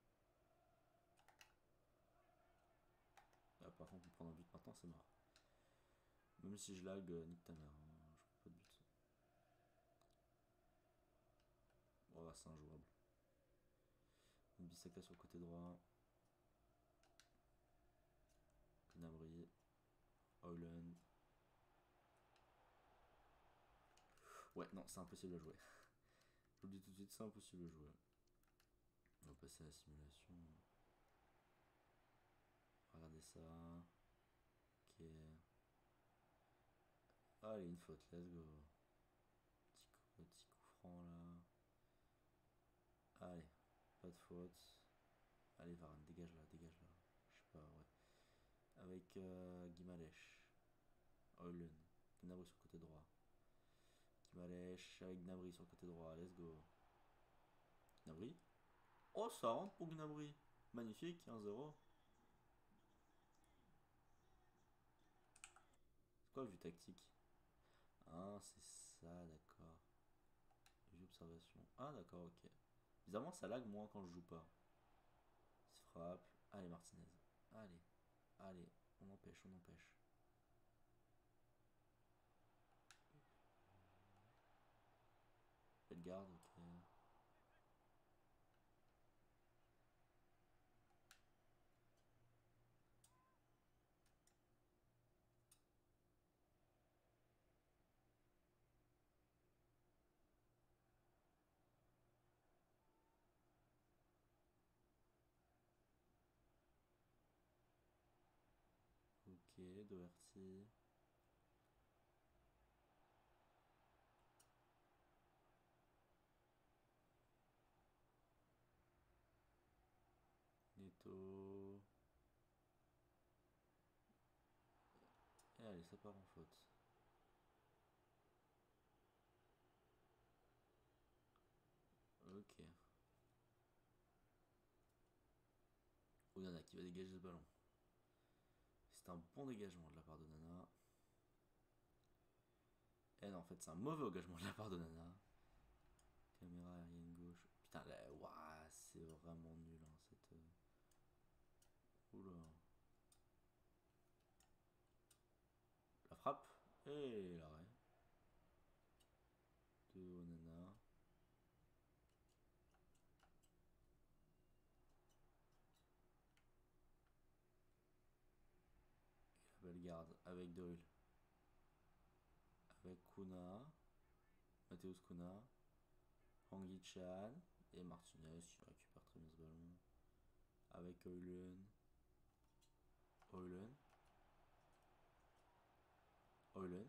Ah, par contre, pour prendre un but maintenant, c'est mort. Même si je lag, nique ta mère. Hein. Je prends pas de but. Oh, c'est injouable. Bissaka sur le côté droit. Gnabry. Haaland. Ouais, non, c'est impossible à jouer. Je vous le dis tout de suite, c'est impossible à jouer. On va passer à la simulation. Regardez ça. Ok. Allez, une faute, let's go. Petit coup franc là. Allez, pas de faute. Allez, Varane, dégage là, dégage là. Je sais pas, ouais. Avec Guimalèche. Haaland. Gnabry sur le côté droit. Guimalèche avec Gnabry sur le côté droit, let's go. Gnabry. Oh, ça rentre pour Gnabry. Magnifique, 1-0. C'est quoi vue tactique? Ah, c'est ça, d'accord. Vue observation. Ah, d'accord, ok. Bizarrement, ça lag moins quand je joue pas. Il se frappe. Allez, Martinez. Allez, allez. On empêche, on empêche. Bellegarde, ok. Ok, Doherty. Neto. Et allez, ça part en faute. Ok. Onana qui va dégager ce ballon. C'est un bon dégagement de la part de Nana. Eh non, en fait, c'est un mauvais engagement de la part de Nana. Caméra aérienne gauche. Putain, là, ouah, c'est vraiment nul, hein, cette. Oula. La frappe. Et l'arrêt. De Onana. Et la belle garde avec Doyle. Avec Kuna. Mathéus Kuna. Hangui Chan. Et Martinez qui récupère très bien ce ballon. Avec Haaland. Haaland. Haaland.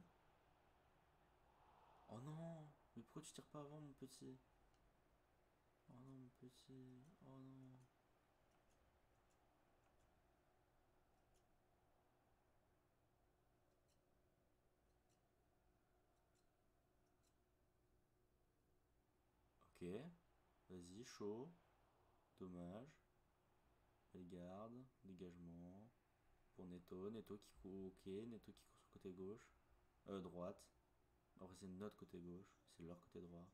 Oh non! Mais pourquoi tu tires pas avant, mon petit? Oh non, mon petit. Oh non. Ok. Vas-y, chaud. Dommage. Elle garde. Dégagement. Pour Neto. Neto qui court. Ok. Neto qui court sur le côté gauche. Droite. Après, c'est notre côté gauche. C'est leur côté droit.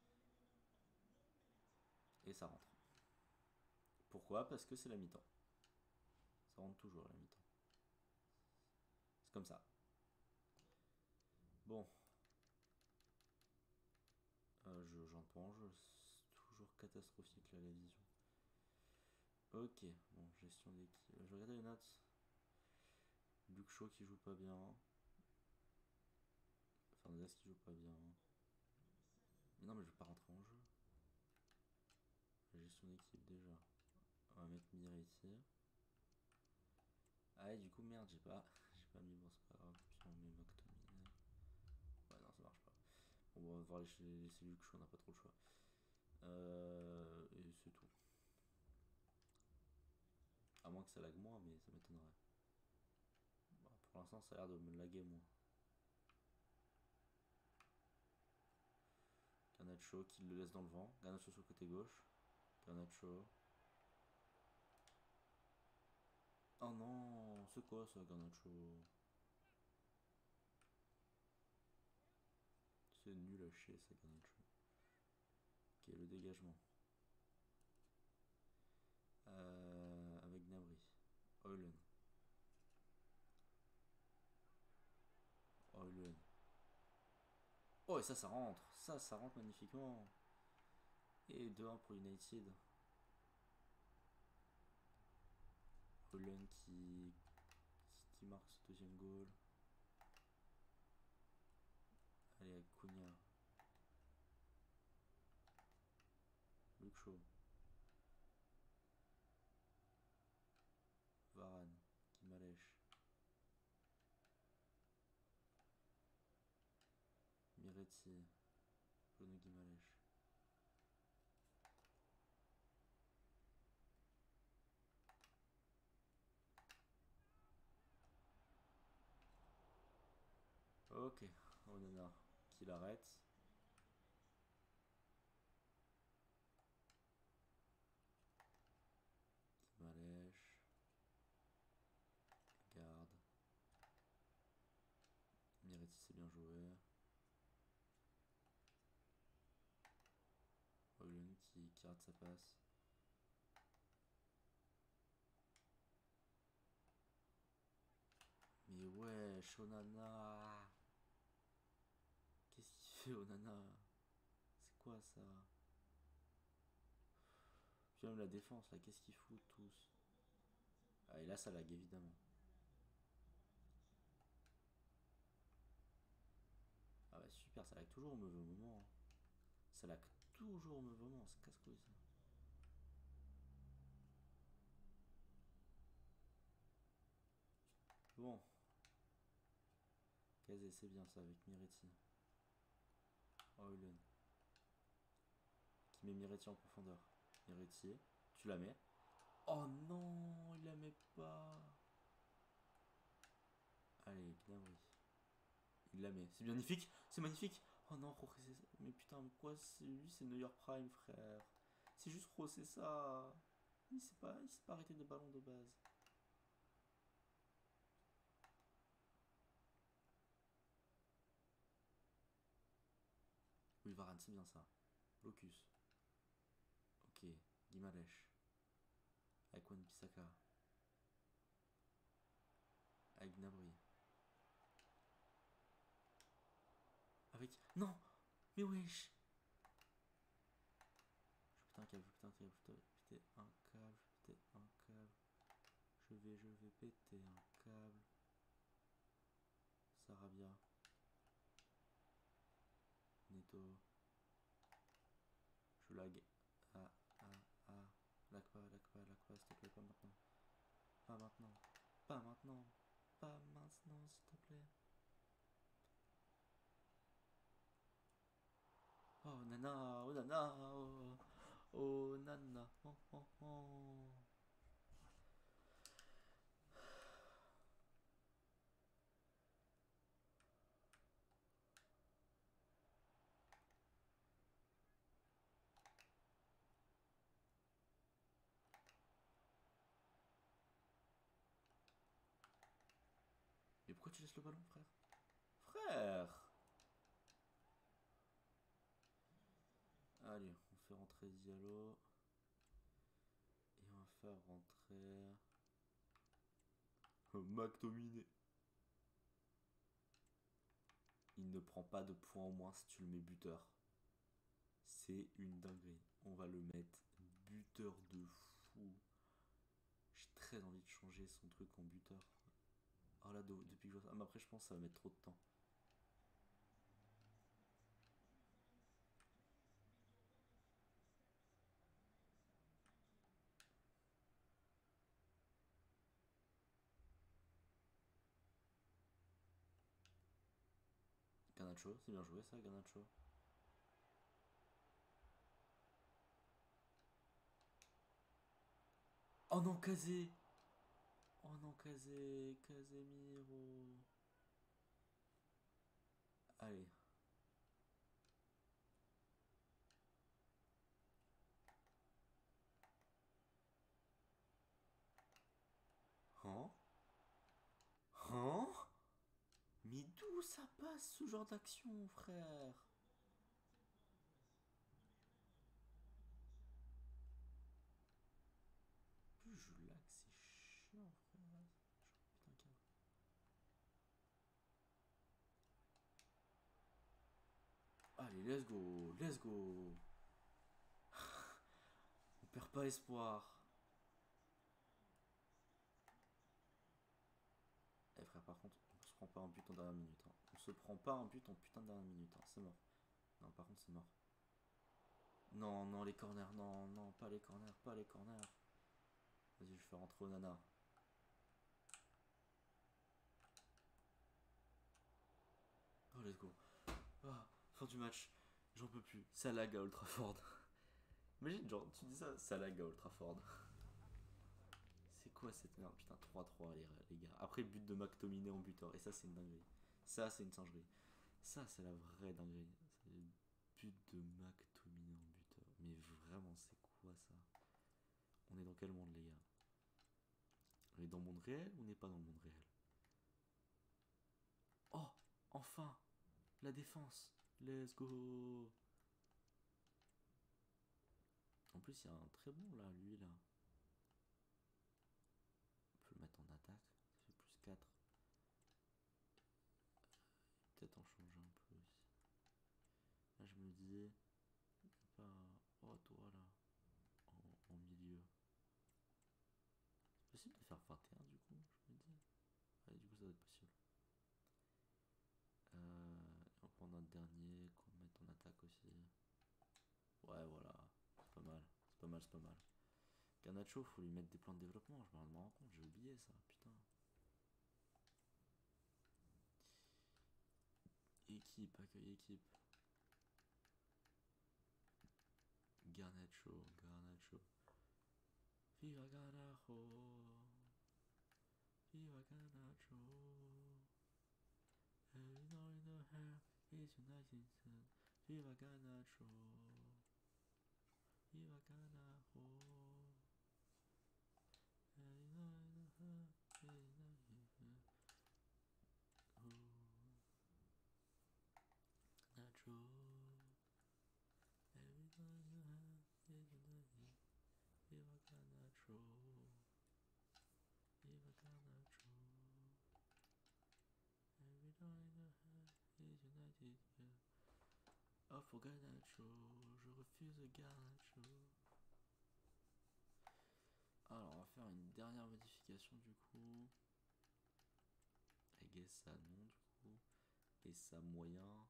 Et ça rentre. Pourquoi? Parce que c'est la mi-temps. Ça rentre toujours la mi-temps. C'est comme ça. Bon. J'entends en jeu. C'est toujours catastrophique là, la vision. Ok. Bon, gestion d'équipe. Je vais regarder les notes. Luke Shaw qui joue pas bien. Fernandez qui joue pas bien. Mais non, mais je vais pas rentrer en jeu. La gestion d'équipe déjà. On va mettre Miretti. Ah, et du coup, merde, j'ai pas mis. Bon, c'est pas grave. Puis on met McTominay. Ouais, non, ça marche pas. Bon, on va voir les cellules que on n'a pas trop le choix. Et c'est tout. À moins que ça lag moins, mais ça m'étonnerait. Bon, pour l'instant, ça a l'air de me laguer moins. Garnacho qui le laisse dans le vent. Garnacho sur le côté gauche. Garnacho. Oh non, c'est quoi ça, Garnacho? C'est nul à chier, ça, Garnacho. Ok, le dégagement. Avec Gnabry. Eulen. Eulen. Oh, et ça rentre. Ça rentre magnifiquement. Et 2-1 pour United. Eulen qui marque ce deuxième goal. Allez, avec Cunha. Luke Shaw. Varane. Guimaraes. Miretti. Bruno Guimaraes. Ok, Onana qui l'arrête. Guimaraes. Garde. Miretti, c'est bien joué. Eulen qui rate sa passe. Mais ouais, Onana. Qu'est-ce qu'il fait, Onana? C'est quoi ça? Puis même la défense, là, qu'est-ce qu'ils foutent tous? Ah, et là, ça lag, évidemment. Ah bah super, ça lag toujours au mauvais moment. Ça lag toujours au mauvais moment, c'est casse-couille ça. Bon. Kazé, c'est bien ça avec Miretti. Eulen. Qui met Miretti en profondeur. Miretti, tu la mets. Oh non, il la met pas. Allez, Gnabry. Il la met. C'est magnifique, c'est magnifique. Oh non, mais putain, mais quoi, lui, c'est Neuer Prime, frère. C'est juste c'est ça. Il s'est pas arrêté de ballon de base. Oui, Varane, c'est bien ça. Locus. Ok, Guimaraes. Avec Wan-Bissaka. Avec Gnabry. Avec... Non. Mais wesh. Je péter un câble, je péter un câble, je péter un câble. Je vais péter un câble. Sarabia. Neto. Je lag. Ah. Lag pas, s'il te plaît, pas maintenant. Pas maintenant. Pas maintenant. Pas maintenant, s'il te plaît. Oh nana, oh nana, oh nana, oh. tu laisses le ballon, frère? Frère! Allez, on fait rentrer Diallo. Et on va faire rentrer... McTominay. Il ne prend pas de points au moins si tu le mets buteur. C'est une dinguerie. On va le mettre buteur de fou. J'ai très envie de changer son truc en buteur. Oh là, depuis que je vois ça. Ah, mais après, je pense que ça va mettre trop de temps. Garnacho, c'est bien joué ça, Garnacho. Oh non, Kazé! Oh non, Kazé, Casemiro. Allez. Hein? Hein? Mais d'où ça passe ce genre d'action, frère? Plus je lag, c'est chiant, frère. Putain, câble. Allez, let's go, let's go. On perd pas espoir. Eh frère, par contre, on se prend pas un but en dernière minute. Hein. On se prend pas un but en putain de dernière minute. Hein. C'est mort. Non, par contre, c'est mort. Non, non, les corners. Non, non, pas les corners, pas les corners. Vas-y, je fais rentrer Onana. Oh, let's go. Ah, fin du match. J'en peux plus. Ça lag à Old Trafford. Imagine, genre, tu dis ça, ça lag à Old Trafford. C'est quoi cette merde? Putain, 3-3, les gars. Après, but de McTominay en buteur. Et ça, c'est une dinguerie. Ça, c'est une singerie. Ça, c'est la vraie dinguerie. C'est le but de McTominay en buteur. Mais vraiment, c'est quoi ça? On est dans quel monde, les gars? On est dans le monde réel ou on n'est pas dans le monde réel? Oh, enfin, la défense. Let's go. En plus, il y a un très bon là, lui là. On peut le mettre en attaque. Ça fait plus 4. Peut-être en changer un peu aussi. Là, je me disais, pas. Oh, toi là, en milieu. C'est possible de faire 21 du coup, je me dis. Ouais, du coup, ça doit être possible. On va prendre un dernier qu'on va mettre en attaque aussi. Ouais, voilà. C'est pas mal. C'est pas mal, c'est pas mal. Garnacho, faut lui mettre des plans de développement. Je me rends compte, j'ai oublié ça. Putain. Équipe, accueil équipe. Garnacho, Garnacho. Viva Garnacho. Viva Garnacho. Every night in the hair is united. Viva Garnacho. Viva Garnacho. Every night in the hair is united. Garnacho. Every night in the hair is united. Viva Garnacho. Viva Garnacho. Every night in the hair is united. Oh, pour Garnacho, je refuse Garnacho. Alors, on va faire une dernière modification du coup. I guess ça non du coup. Et ça moyen.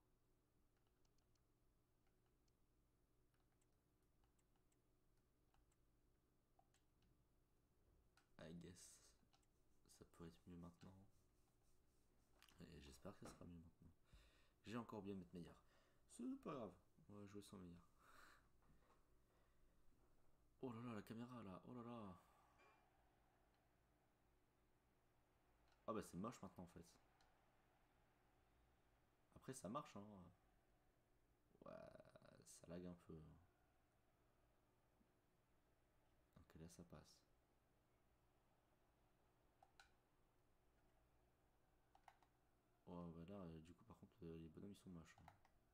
I guess ça peut être mieux maintenant. Et j'espère que ça sera mieux maintenant. J'ai encore bien mettre meilleur. C'est pas grave, on va jouer sans meilleur. Oh là là, la caméra là, oh là là. Ah bah c'est moche maintenant en fait. Après ça marche hein. Ouais, ça lag un peu. Ok là ça passe. ils sont moches. Hein.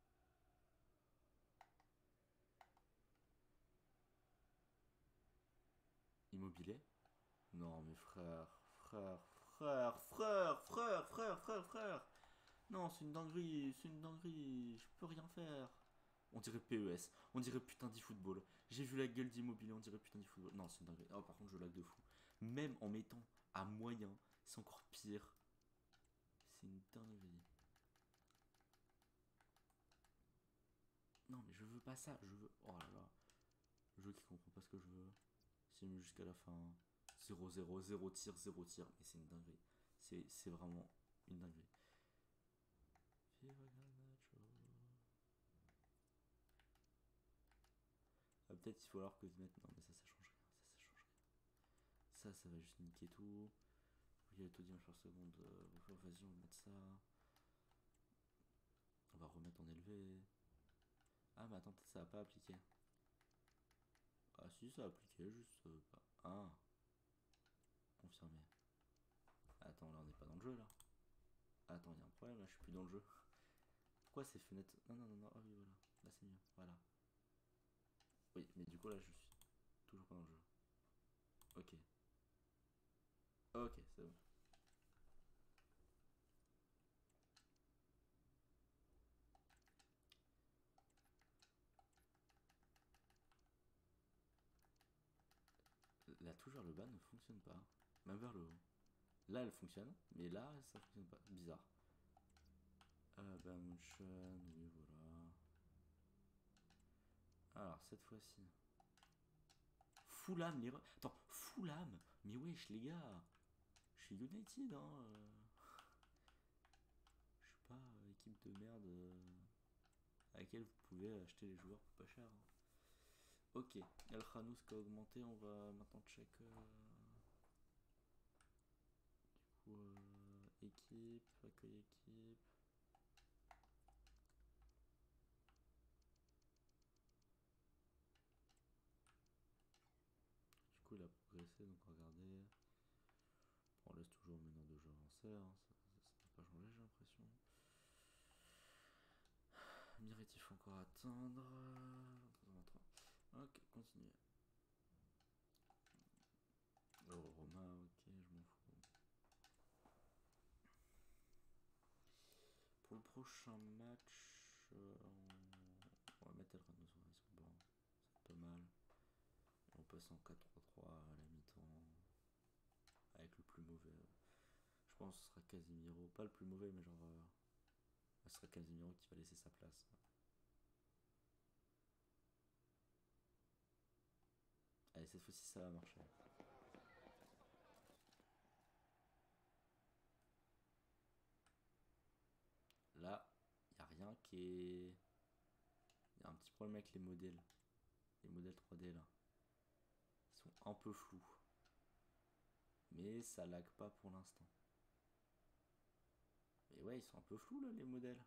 Immobilier? Non, mais frère. Non, c'est une dinguerie, je peux rien faire. On dirait PES, on dirait putain d'e-football. J'ai vu la gueule d'immobilier, on dirait putain d'e-football. Non, c'est une dinguerie. Oh, par contre, je lag de fou. Même en mettant à moyen, c'est encore pire. C'est une dinguerie. Non, mais je veux pas ça, je veux. Oh là là. Le jeu qui comprend pas ce que je veux. C'est mieux jusqu'à la fin. 0-0, 0 tir, 0 tir. Mais c'est une dinguerie. C'est vraiment une dinguerie. Ah, peut-être il faut alors que je mette. Non, mais ça change rien. Ça change rien. Ça va juste niquer tout. Il y a tout dimanche par seconde. Vas-y, on va mettre ça. On va remettre en élevé. Ah, mais attends, peut-être ça va pas appliquer. Ah, si, ça a appliqué, juste pas. Ah, confirmé. Attends, là, on n'est pas dans le jeu, là. Attends, il y a un problème, là, je suis plus dans le jeu. Pourquoi ces fenêtres. Non. Ah oui, voilà. Là, c'est mieux. Voilà. Oui, mais du coup, là, je suis toujours pas dans le jeu. Ok. Ok, c'est bon. Là, toujours le bas ne fonctionne pas. Même vers le haut. Là, elle fonctionne, mais là, ça fonctionne pas. Bizarre. Motion, oui, voilà. Alors, cette fois-ci. Fulham, les. Attends, Fulham. Mais wesh, les gars. Je suis United, hein. Je suis pas équipe de merde à laquelle vous pouvez acheter les joueurs pour pas cher. Hein. Ok, El Khanous qui a augmenté, on va maintenant check. Du coup, équipe, accueil équipe. Du coup, il a progressé, donc regardez. Bon, on laisse toujours meneur de jeu avancé, hein. Ça n'a pas changé, j'ai l'impression. Miretti, il faut encore attendre. Ok, continuez. Oh, Romain, ok, je m'en fous. Pour le prochain match, on va mettre El Rano sur le banc. C'est pas mal. Et on passe en 4-3-3 à la mi-temps. Avec le plus mauvais. Je pense que ce sera Casemiro. Pas le plus mauvais, mais genre. Ce sera Casemiro qui va laisser sa place. Allez, cette fois-ci, ça va marcher. Là, il n'y a rien qui est. Il y a un petit problème avec les modèles. Les modèles 3D là. Ils sont un peu flous. Mais ça lag pas pour l'instant. Mais ouais, ils sont un peu flous là, les modèles.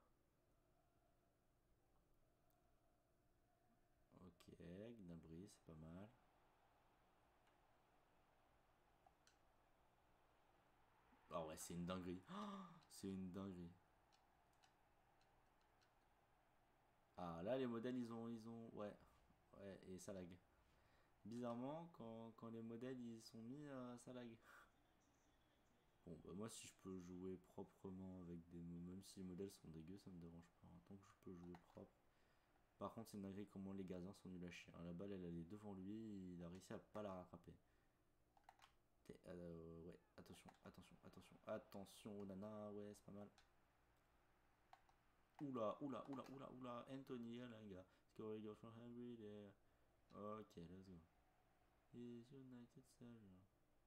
Ok, Gnabry, c'est pas mal. Ah ouais, c'est une dinguerie. Oh, c'est une dinguerie. Ah là, les modèles, ouais, et ça lag. Bizarrement, quand les modèles ils sont mis, ça lag. Bon, bah moi, si je peux jouer proprement avec des mots, même si les modèles sont dégueux, ça me dérange pas. Tant que je peux jouer propre. Par contre, c'est une dinguerie comment les gardiens sont nuls à chier. La balle, elle est devant lui, il a réussi à pas la rattraper. Ouais, attention, Onana, ouais, c'est pas mal. Oula, Anthony Elanga. Scoring goal from Henry there. Ok, let's go. He's United Savior.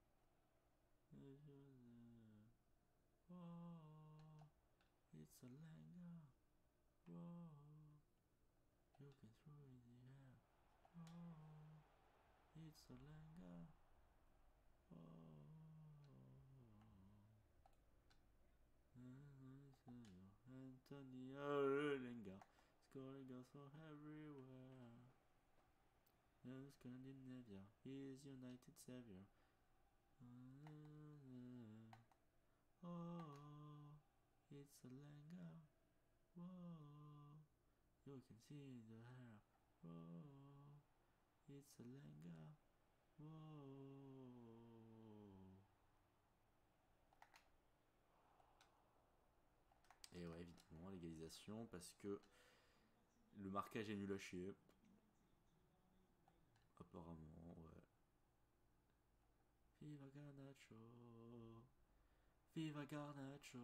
Oh, it's Elanga. Whoa, you can throw it in the air. Oh, it's Elanga. Oh, Anthony Elanga. Scoring goals from everywhere. Scandinavia, he's United Savior. Oh, it's a Langa. Whoa, you can see the hair. Whoa, it's a lenga. Whoa. Et ouais, évidemment, l'égalisation parce que le marquage est nul à chier. Apparemment, ouais. Viva Garnacho. Viva Garnacho.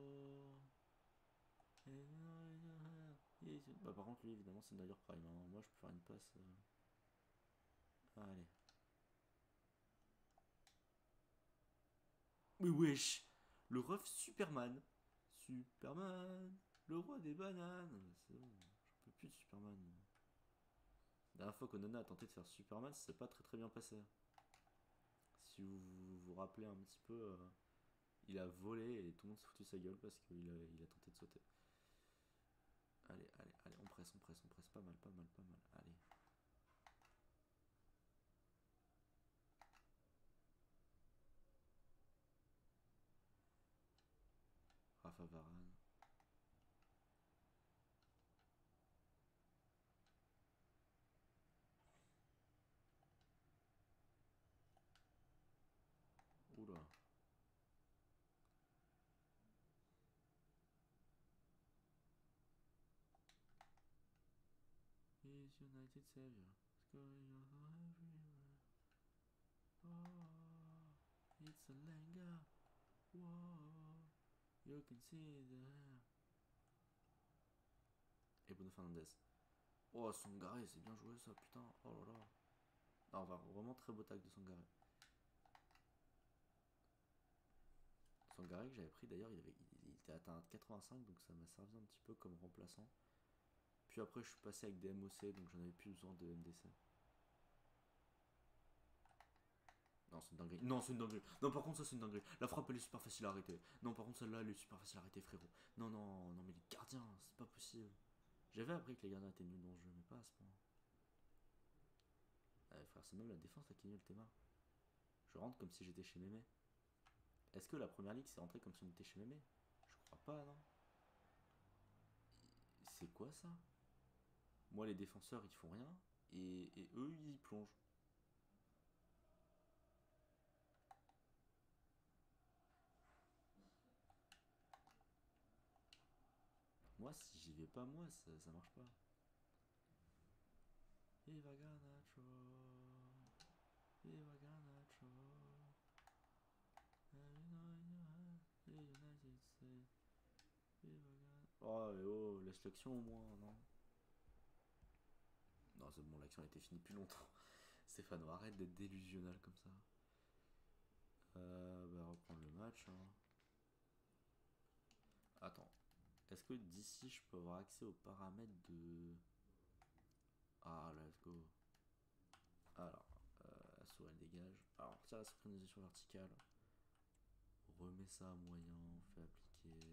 Bah, par contre, lui, évidemment, c'est d'ailleurs prime. Hein. Moi, je peux faire une passe. Allez. Mais wesh, le ref Superman. Superman, le roi des bananes. C'est bon, j'en peux plus de Superman. La dernière fois qu'Onana a tenté de faire Superman, ça s'est pas très bien passé. Si vous vous rappelez un petit peu, il a volé et tout le monde s'est foutu sa gueule parce qu'il a tenté de sauter. Allez, on presse. Pas mal. Allez. Rafa Varane. Oula. He's United Savior. Scoring everywhere. Oh, it's a lenga. Whoa, you can see the hair. Et Bruno Fernandes. Oh, Sangaré, c'est bien joué ça, putain. Oh là là. Non, vraiment très beau tag de Sangaré. Sangaré que j'avais pris d'ailleurs, il était atteint à 85, donc ça m'a servi un petit peu comme remplaçant. Puis après, je suis passé avec des MOC, donc j'en avais plus besoin de MDC. Non, c'est une dinguerie. Non, c'est une dinguerie. Non, par contre, ça, c'est une dinguerie. La frappe, elle est super facile à arrêter. Non, par contre, celle-là, elle est super facile à arrêter, frérot. Non, mais les gardiens, c'est pas possible. J'avais appris que les gardiens étaient nuls dans le jeu, mais pas à ce point. Frère, c'est même la défense là qui est nulle, t'es marre. Je rentre comme si j'étais chez Mémé. Est-ce que la première ligue c'est rentré comme si on était chez Mémé? Je crois pas, non. C'est quoi ça? Moi, les défenseurs ils font rien et eux ils plongent. Moi, si j'y vais pas, moi ça marche pas. Viva Garnacho. Viva Garnacho. Oh, laisse l'action au moins, non? Non, c'est bon, l'action a été finie depuis longtemps. Stéphano, arrête d'être délusionnel comme ça. Bah, reprendre le match. Hein. Attends. Est-ce que d'ici je peux avoir accès aux paramètres de. Ah, let's go. Alors, la souris elle dégage. Alors, on retire la synchronisation verticale. On remet ça à moyen, on fait appliquer.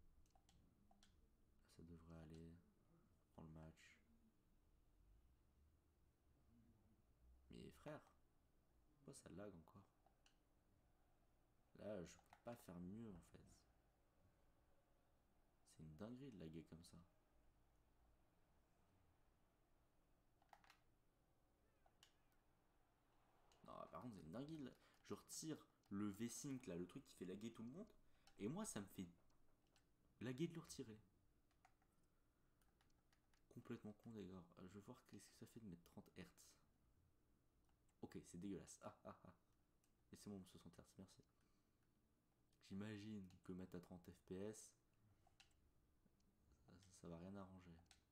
Ça devrait aller. On prend le match. Mais frère, pourquoi ça lag encore? Là, je peux pas faire mieux en fait. C'est une dinguerie de laguer comme ça. Non, par contre, c'est une dinguerie. Je retire le V-Sync, là, le truc qui fait laguer tout le monde. Et moi, ça me fait laguer de le retirer. Complètement con, les gars. Je vais voir qu'est-ce que ça fait de mettre 30 Hz. Ok, c'est dégueulasse. Laissez-moi mon 60 Hz, merci. J'imagine que mettre à 30 FPS, ça va rien arranger.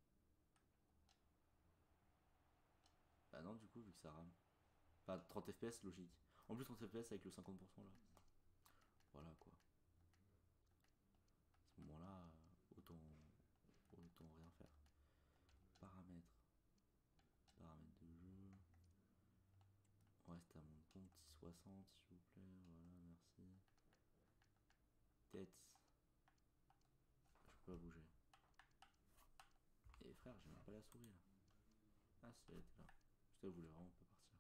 Bah non, du coup, vu que ça rame. Enfin, 30 FPS, logique. En plus, 30 FPS avec le 50% là. Voilà quoi. À ce moment-là, autant rien faire. Paramètres. Paramètres de jeu. On reste à mon bon petit 60, s'il vous plaît. Voilà, merci. Tête. Je peux pas bouger. Et frère, j'ai même pas la souris là. Ah, si elle était là. Je voulais vraiment pas partir.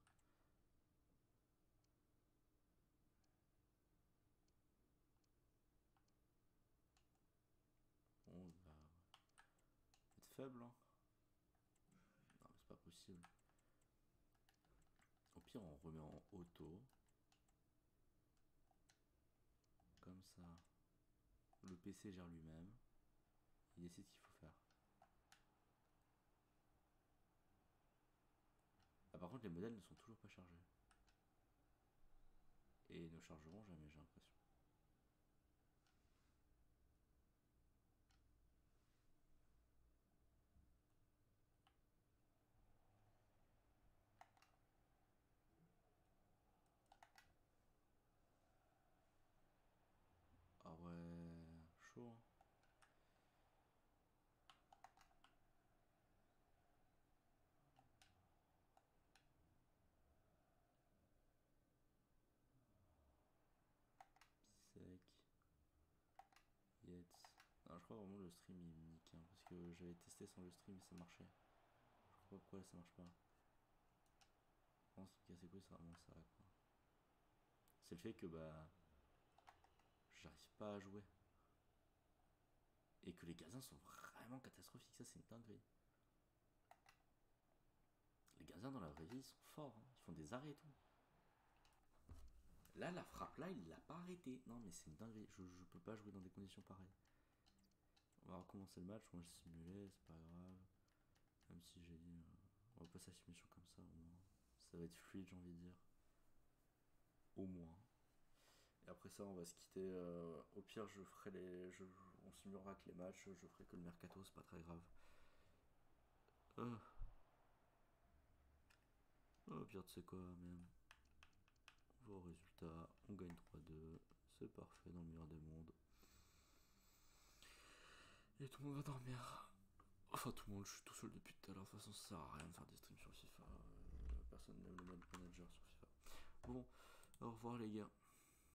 Bon, bah. faible. Hein. Non, mais c'est pas possible. Au pire, on remet en auto. Comme ça. Le PC gère lui-même. Il décide ce qu'il faut faire. Ah, par contre, les modèles ne sont toujours pas chargés. Et ne chargeront jamais, j'ai l'impression. Ah ouais, chaud. Hein. Sec. Yet. Non, je crois vraiment le stream il me nique. Hein, parce que j'avais testé sans le stream et ça marchait. Je crois pas pourquoi ça marche pas. Je pense que c'est quoi, c'est vraiment ça. Quoi. C'est le fait que bah. J'arrive pas à jouer. Et que les gardiens sont vraiment catastrophiques. Ça, c'est une dinguerie. Les gardiens dans la vraie vie, ils sont forts. Hein. Ils font des arrêts et tout. Là, la frappe, là, il l'a pas arrêté. Non, mais c'est une dinguerie. Je peux pas jouer dans des conditions pareilles. On va recommencer le match. Moi, je simulais, c'est pas grave. Même si j'ai dit. On va passer la simulation comme ça, au moins. Ça va être fluide, j'ai envie de dire. Au moins. Et après ça, on va se quitter. Au pire, je ferai les. On simulera que les matchs. Je ferai que le mercato, c'est pas très grave. Au pire, tu sais quoi, même. On va au résultat. On gagne 3-2. C'est parfait dans le meilleur des mondes. Et tout le monde va dormir. Enfin, tout le monde, je suis tout seul depuis tout à l'heure. De toute façon, ça sert à rien de faire des streams sur FIFA. Personne n'aime le mode manager sur FIFA. Bon, au revoir les gars.